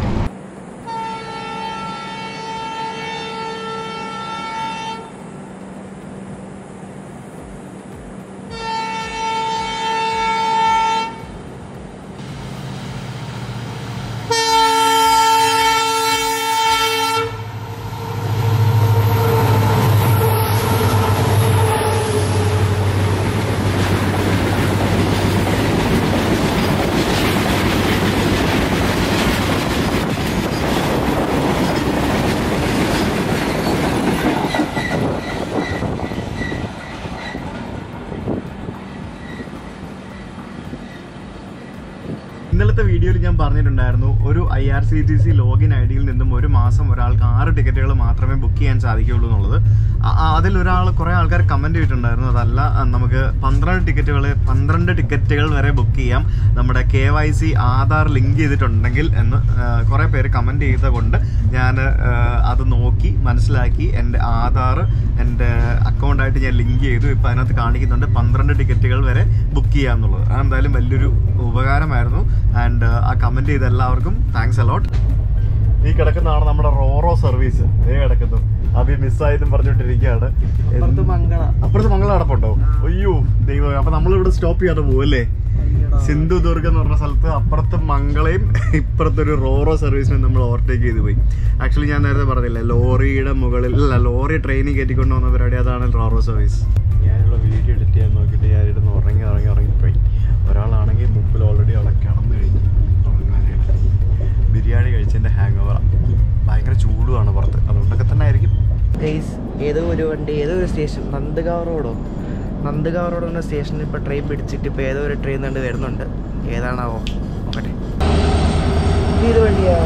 ഇന്നലത്തെ വീഡിയോയിൽ ഞാൻ പറഞ്ഞിട്ടുണ്ടായിരുന്നു, ഒരു I R C T C login I ഡിയിൽ നിന്നും ഒരു മാസം ഒരാൾക്ക് ആറ് ടിക്കറ്റുകൾ മാത്രമേ ബുക്ക് ചെയ്യാൻ സാധിക്കുകയുള്ളൂ എന്നുള്ളത്. അതിലൊരാൾ കുറേ ആൾക്കാർ കമൻറ്റ് ചെയ്തിട്ടുണ്ടായിരുന്നു, അതല്ല നമുക്ക് പന്ത്രണ്ട് ടിക്കറ്റുകൾ പന്ത്രണ്ട് ടിക്കറ്റുകൾ വരെ ബുക്ക് ചെയ്യാം നമ്മുടെ K Y C Aadhaar link ചെയ്തിട്ടുണ്ടെങ്കിൽ എന്ന് കുറേ പേര് കമൻറ്റ് ചെയ്ത കൊണ്ട് ഞാൻ അത് നോക്കി മനസ്സിലാക്കി എൻ്റെ ആധാർ എൻ്റെ അക്കൗണ്ടായിട്ട് ഞാൻ ലിങ്ക് ചെയ്തു. ഇപ്പോൾ അതിനകത്ത് കാണിക്കുന്നുണ്ട് പന്ത്രണ്ട് ടിക്കറ്റുകൾ വരെ ബുക്ക് ചെയ്യാമെന്നുള്ളത്. അതെന്തായാലും വലിയൊരു ഉപകാരമായിരുന്നു. ആൻഡ് ആ കമൻറ്റ് ചെയ്ത എല്ലാവർക്കും താങ്ക്സ് അലോട്ട്. ഈ കിടക്കുന്നതാണ് നമ്മുടെ റോറോ സർവീസ്. ഏ കിടക്കുന്നു അഭി മിസ്സായതും പറഞ്ഞുകൊണ്ടിരിക്കുകയാണ്. അപ്പുറത്ത് മംഗള അടപ്പുണ്ടോ? അയ്യോ ദൈവം, അപ്പൊ നമ്മളിവിടെ സ്റ്റോപ്പ് ചെയ്യാതെ പോവല്ലേ? സിന്ധുദുർഗ് എന്ന് പറഞ്ഞ സ്ഥലത്ത് അപ്പുറത്ത് മംഗളയും ഇപ്പുറത്തൊരു റോറോ സർവീസിനെ നമ്മൾ ഓവർടേക്ക് ചെയ്ത് പോയി. ആക്ച്വലി ഞാൻ നേരത്തെ പറഞ്ഞില്ലേ, ലോറിയുടെ മുകളിൽ അല്ല ലോറി ട്രെയിനിൽ കയറ്റിക്കൊണ്ട് വന്ന പരിപാടി, അതാണ് റോറോ സർവീസ്. ഞാനിവിടെ വീഡിയോ എഡിറ്റ് ചെയ്യാൻ നോക്കിയിട്ട് ഞാൻ ഇരുന്ന് ഉറങ്ങി ഉറങ്ങി ഉറങ്ങിപ്പോയി. ഒരാളാണെങ്കിൽ മുമ്പിൽ ഓൾറെഡി അവിടെ കിടന്നു കഴിഞ്ഞു ഉറങ്ങാനായിട്ട്. ബിരിയാണി കഴിച്ചതിൻ്റെ ഹാങ് ഓവറാണ്, ഭയങ്കര ചൂടുമാണ് പുറത്ത്, അതുകൊണ്ടൊക്കെ തന്നെ ആയിരിക്കും. ഏതോ ഒരു വണ്ടി ഏതോ ഒരു സ്റ്റേഷൻ നന്ദഗാവ് റോഡോ നന്ദഗാവ് റോഡ് എന്ന സ്റ്റേഷനിൽ ഇപ്പോൾ ട്രെയിൻ പിടിച്ചിട്ട് ഇപ്പോൾ ഏതോ ഒരു ട്രെയിൻ കണ്ട് വരുന്നുണ്ട്. ഏതാണാവോ നോക്കട്ടെ. ഇത് വണ്ടിയാ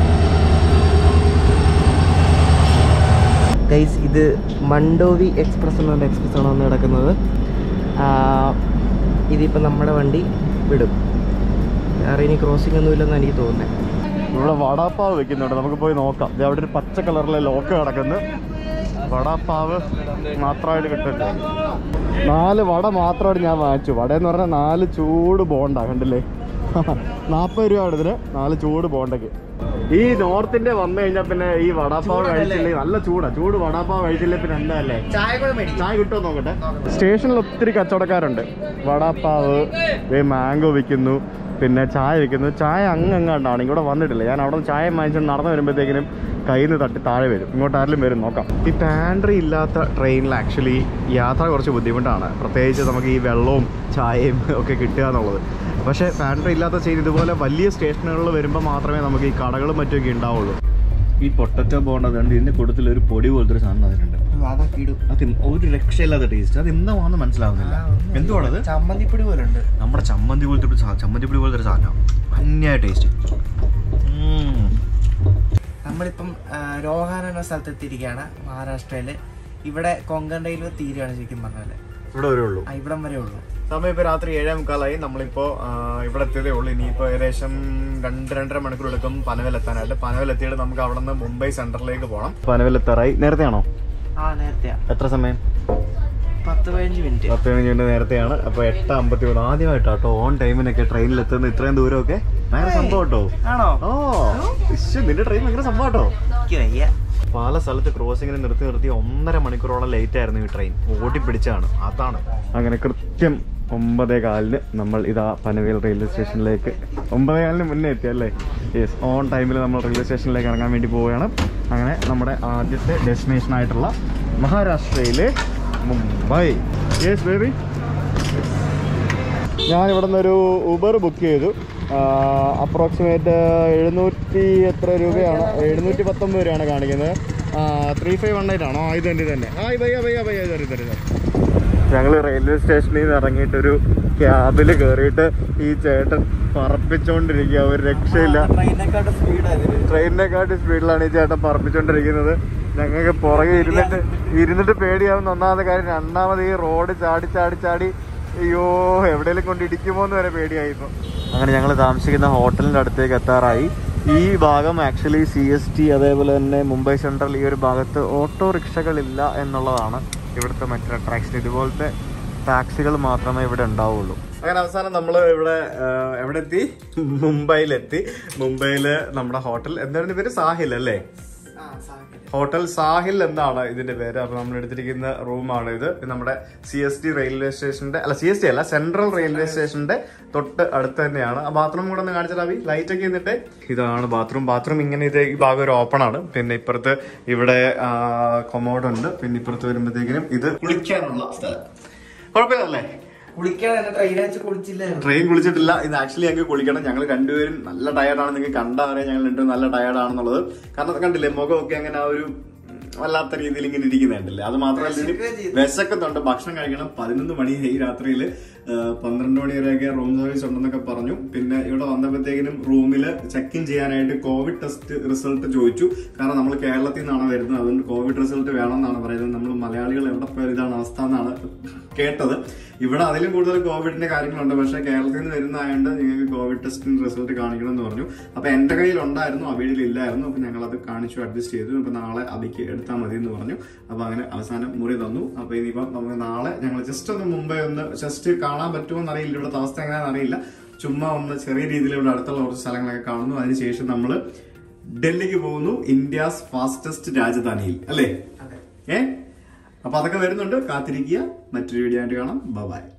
ഗൈസ്, ഇത് മണ്ടോവി എക്സ്പ്രസ് എന്ന് പറഞ്ഞ എക്സ്പ്രസ് ആണ് വന്ന് കിടക്കുന്നത്. ഇതിപ്പോൾ നമ്മുടെ വണ്ടി വിടും, വേറെ ഇനി ക്രോസിംഗ് ഒന്നും ഇല്ലെന്ന് എനിക്ക് തോന്നുന്നത്. ഇവിടെ വടാപ്പാവ് വെക്കുന്നുണ്ട്, നമുക്ക് പോയി നോക്കാം. ഇത് അവിടെ ഒരു പച്ച കളറിലെ ലോക്ക് കിടക്കുന്നു. വടാപ്പാവ് മാത്രമായിട്ട് കിട്ടുന്നുണ്ട്. നാല് വട മാത്രമായിട്ട് ഞാൻ വാങ്ങിച്ചു. വട എന്ന് പറഞ്ഞാൽ നാല് ചൂട് ബോണ്ട കണ്ടില്ലേ, നാൽപ്പത് രൂപയാണ് ഇതിന് നാല് ചൂട് ബോണ്ടയ്ക്ക്. ഈ നോർത്ത് ഇന്ത്യ വന്നു കഴിഞ്ഞാൽ പിന്നെ ഈ വടാപ്പാവ് കഴിച്ചില്ലേ, നല്ല ചൂടാ. ചൂട് വടാപ്പാവ് കഴിച്ചില്ലേ പിന്നെ എന്താ അല്ലേ? ചായ കിട്ടുമോ നോക്കട്ടെ. സ്റ്റേഷനിൽ ഒത്തിരി കച്ചവടക്കാരുണ്ട്. വടാപ്പാവ്, മാംഗോ വിൽക്കുന്നു, പിന്നെ ചായ വിൽക്കുന്നു. ചായ അങ്ങങ്ങാണ്ടാണ്, ഇവിടെ വന്നിട്ടില്ല. ഞാൻ അവിടെ നിന്ന് ചായ വാങ്ങിച്ചിട്ട് നടന്നു വരുമ്പോഴത്തേക്കിനും കയ്യിൽ നിന്ന് തട്ടി താഴെ വരും. ഇങ്ങോട്ട് ആരെങ്കിലും വരും നോക്കാം. ഈ പാൻട്രി ഇല്ലാത്ത ട്രെയിനിൽ ആക്ച്വലി യാത്ര കുറച്ച് ബുദ്ധിമുട്ടാണ്, പ്രത്യേകിച്ച് നമുക്ക് ഈ വെള്ളവും ചായയും ഒക്കെ കിട്ടുക എന്നുള്ളത്. പക്ഷേ പാൻട്രി ഇല്ലാത്ത ട്രെയിൻ ഇതുപോലെ വലിയ സ്റ്റേഷനുകളിൽ വരുമ്പോൾ മാത്രമേ നമുക്ക് ഈ കടകളും മറ്റുമൊക്കെ ഉണ്ടാവുള്ളൂ. ഈ പൊട്ടറ്റോ ബോണ്ട കണ്ട് ഇതിൻ്റെ കൂട്ടത്തിൽ ഒരു പൊടി പോലത്തെ ഒരു സാധനം അതിനുണ്ട്. അത് ഒരു രക്ഷയില്ലാത്ത ടേസ്റ്റ്. അത് എന്താണെന്ന് മനസ്സിലാവുന്നില്ല. എന്തുവാണത്? ചമ്മന്തിപ്പൊടി പോലെ ഉണ്ട്. നമ്മുടെ ചമ്മന്തി പോലത്തെ ഒരു ചമ്മന്തിപ്പൊടി പോലത്തെ ഒരു സാധനം, ഭംഗിയായ ടേസ്റ്റ്. നമ്മളിപ്പം രോഹാന എന്ന സ്ഥലത്ത് എത്തിയിരിക്കുകയാണ്, മഹാരാഷ്ട്രയിൽ. ഇവിടെ കൊങ്കൺ റെയിൽവേ തീരുകയാണ് ശരിക്കും പറഞ്ഞാൽ. ഇവിടെ വരെ ഉള്ളൂ, ഇവിടം വരെ ഉള്ളൂ. സമയം ഇപ്പോൾ രാത്രി ഏഴേ മുക്കാലായി. നമ്മളിപ്പോൾ ഇവിടെ എത്തിയതേ ഉള്ളൂ. ഇനിയിപ്പോൾ ഏകദേശം രണ്ട് രണ്ടര മണിക്കൂർ എടുക്കും പനവേൽ എത്താനായിട്ട്. പനവേൽ എത്തിയിട്ട് നമുക്ക് അവിടെ നിന്ന് മുംബൈ സെൻട്രലിലേക്ക് പോകണം. പനവേൽ എത്താറായി. നേരത്തെ ആണോ? ആ നേരത്തെയാ. എത്ര സമയം? പത്ത് പതിനഞ്ച് മിനിറ്റ് പത്ത് പതിനഞ്ച് മിനിറ്റ് നേരത്തെയാണ്. അപ്പോൾ എട്ട് അമ്പത്തി മൂന്ന് ആദ്യമായിട്ടോ ഓൺ ടൈമിനൊക്കെ ട്രെയിനിൽ എത്തുന്നത്. ഇത്രയും ദൂരമൊക്കെ ഭയങ്കര സംഭവം കേട്ടോ. ആണോ? ഓ നിന്റെ ട്രെയിൻ ഭയങ്കര സംഭവം കേട്ടോ. എനിക്ക് വയ്യ. പല സ്ഥലത്ത് ക്രോസിങ്ങിന് നിർത്തി നിർത്തി ഒന്നര മണിക്കൂറോളം ലേറ്റ് ആയിരുന്നു ഈ ട്രെയിൻ. ഓടിപ്പിടിച്ചാണ്. അതാണ് അങ്ങനെ കൃത്യം ഒമ്പതേ കാലിന് നമ്മൾ ഇതാ പനവേൽ റെയിൽവേ സ്റ്റേഷനിലേക്ക് ഒമ്പതേ കാലിന് മുന്നേ എത്തി അല്ലേ? യെസ്, ഓൺ ടൈമിൽ നമ്മൾ റെയിൽവേ സ്റ്റേഷനിലേക്ക് ഇറങ്ങാൻ വേണ്ടി പോവുകയാണ്. അങ്ങനെ നമ്മുടെ ആദ്യത്തെ ഡെസ്റ്റിനേഷൻ ആയിട്ടുള്ള മഹാരാഷ്ട്രയിലെ മുംബൈ. യെസ് ബേബി, ഞാൻ ഇവിടെ നിന്നൊരു ഊബർ ബുക്ക് ചെയ്തു. അപ്രോക്സിമേറ്റ് എഴുന്നൂറ്റി എത്ര രൂപയാണ്? എഴുന്നൂറ്റി പത്തൊമ്പത് രൂപയാണ് കാണിക്കുന്നത്. ത്രീ ഫൈവ് വൺ എയ്റ്റ് ആണോ? ഇത് തന്നെ ഇത് തന്നെ. ആ ഭയ്യ ഭയ്യ ഭയ്യ തരും തരും. ഞങ്ങൾ റെയിൽവേ സ്റ്റേഷനിൽ നിന്ന് ഇറങ്ങിയിട്ടൊരു ക്യാബിൽ കയറിയിട്ട് ഈ ചേട്ടൻ പറപ്പിച്ചുകൊണ്ടിരിക്കുക. ഒരു രക്ഷയില്ല. ട്രെയിനിനെക്കാട്ട് സ്പീഡിലാണ് ഈ ചേട്ടൻ പറപ്പിച്ചുകൊണ്ടിരിക്കുന്നത്. ഞങ്ങൾക്ക് പുറകെ ഇരുന്നിട്ട് ഇരുന്നിട്ട് പേടിയാവുന്ന ഒന്നാമത്തെ കാര്യം. രണ്ടാമത് ഈ റോഡ് ചാടി ചാടി ചാടി അയ്യോ എവിടെയെങ്കിലും കൊണ്ട് ഇടിക്കുമോ എന്ന് വരെ പേടിയായിപ്പോൾ. അങ്ങനെ ഞങ്ങൾ താമസിക്കുന്ന ഹോട്ടലിൻ്റെ അടുത്തേക്ക് എത്താറായി. ഈ ഭാഗം ആക്ച്വലി സി എസ് ടി അതേപോലെ തന്നെ മുംബൈ സെൻട്രൽ ഈ ഒരു ഭാഗത്ത് ഓട്ടോറിക്ഷകളില്ല എന്നുള്ളതാണ് ഇവിടുത്തെ മറ്റൊരു അട്രാക്ഷൻ. ഇതുപോലത്തെ ടാക്സികൾ മാത്രമേ ഇവിടെ ഉണ്ടാവുള്ളൂ. അങ്ങനെ അവസാനം നമ്മൾ ഇവിടെ എവിടെ എത്തി? മുംബൈയിലെത്തി. മുംബൈയിൽ നമ്മുടെ ഹോട്ടൽ എന്തായിരുന്നു പേര്? സാഹിൽ അല്ലേ? ഹോട്ടൽ സാഹിൽ എന്നാണ് ഇതിന്റെ പേര്. അപ്പൊ നമ്മൾ എടുത്തിരിക്കുന്ന റൂമാണ് ഇത്. നമ്മുടെ സി എസ് ടി റെയിൽവേ സ്റ്റേഷന്റെ അല്ല സി എസ് ടി അല്ല സെൻട്രൽ റെയിൽവേ സ്റ്റേഷന്റെ തൊട്ട് അടുത്ത് തന്നെയാണ്. ആ ബാത്റൂം കൂടെ ഒന്ന് കാണിച്ചാൽ ലൈറ്റ് ഒക്കെ എന്നിട്ട് ഇതാണ് ബാത്റൂം. ബാത്റൂം ഇങ്ങനെ ഇത് ഈ ഭാഗം ഒരു ഓപ്പൺ ആണ്. പിന്നെ ഇപ്പുറത്ത് ഇവിടെ കൊമോഡ് ഉണ്ട്. പിന്നെ ഇപ്പുറത്ത് വരുമ്പോഴത്തേക്കിനും ഇത് കുളിക്കാനുള്ള സ്ഥലം. കുഴപ്പമില്ലല്ലേ? ട്രെയിൻ കുളിച്ചിട്ടില്ല. ഇത് ആക്ച്വലി ഞങ്ങൾക്ക് കുളിക്കണം. ഞങ്ങൾ രണ്ടുപേരും നല്ല ടയർഡാണ്. നിങ്ങൾക്ക് കണ്ടാൽ അറിയാം ഞങ്ങൾ രണ്ടുപേരും നല്ല ടയർഡാണെന്നുള്ളത്. കാരണം കണ്ടില്ലേ മുഖമൊക്കെ അങ്ങനെ ആ ഒരു വല്ലാത്ത രീതിയിൽ ഇങ്ങനെ ഇരിക്കുന്നുണ്ടല്ലേ. അത് മാത്രമല്ല വിശക്കുന്നുണ്ട്, ഭക്ഷണം കഴിക്കണം. പതിനൊന്ന് മണി ഈ രാത്രിയിൽ പന്ത്രണ്ട് മണി വരെയൊക്കെ റൂം സർവീസ് ഉണ്ടെന്നൊക്കെ പറഞ്ഞു. പിന്നെ ഇവിടെ വന്നപ്പോഴത്തേക്കിനും റൂമിൽ ചെക്ക് ഇൻ ചെയ്യാനായിട്ട് കോവിഡ് ടെസ്റ്റ് റിസൾട്ട് ചോദിച്ചു. കാരണം നമ്മൾ കേരളത്തിൽ നിന്നാണ് വരുന്നത്, അതുകൊണ്ട് കോവിഡ് റിസൾട്ട് വേണമെന്നാണ് പറയുന്നത്. നമ്മൾ മലയാളികൾ എവിടെ പോയാൽ ഇതാണ് അവസ്ഥ എന്നാണ് കേട്ടത്. ഇവിടെ അതിലും കൂടുതൽ കോവിഡിന്റെ കാര്യങ്ങളുണ്ട്. പക്ഷേ കേരളത്തിൽ നിന്ന് വരുന്നതായതുകൊണ്ട് നിങ്ങൾക്ക് കോവിഡ് ടെസ്റ്റിന് റിസൾട്ട് കാണിക്കണം എന്ന് പറഞ്ഞു. അപ്പൊ എന്റെ കയ്യിൽ ഉണ്ടായിരുന്നു, അബിയിൽ ഇല്ലായിരുന്നു. അപ്പൊ ഞങ്ങൾ അത് കാണിച്ചു, അഡ്ജസ്റ്റ് ചെയ്തു. അപ്പൊ നാളെ അബിക്ക് എടുത്താൽ മതി എന്ന് പറഞ്ഞു. അപ്പൊ അങ്ങനെ അവസാനം മുറി തന്നു. അപ്പൊ ഇനിയിപ്പം നമുക്ക് നാളെ ഞങ്ങൾ ജസ്റ്റ് ഒന്ന് മുംബൈ ഒന്ന് ജസ്റ്റ് കാണാൻ പറ്റുമോ എന്നറിയില്ല. ഇവിടുത്തെ അവസ്ഥ എങ്ങനെയാണെന്ന് അറിയില്ല. ചുമ്മാ ഒന്ന് ചെറിയ രീതിയിൽ ഇവിടെ അടുത്തുള്ള കുറച്ച് സ്ഥലങ്ങളൊക്കെ കാണുന്നു. അതിനുശേഷം നമ്മൾ ഡൽഹിക്ക് പോകുന്നു, ഇന്ത്യാസ് ഫാസ്റ്റസ്റ്റ് രാജധാനിയിൽ അല്ലേ? ഏ അപ്പൊ അതൊക്കെ വരുന്നുണ്ട്, കാത്തിരിക്കുക. മറ്റൊരു വീഡിയോ ആയിട്ട് കാണാം. Bye by.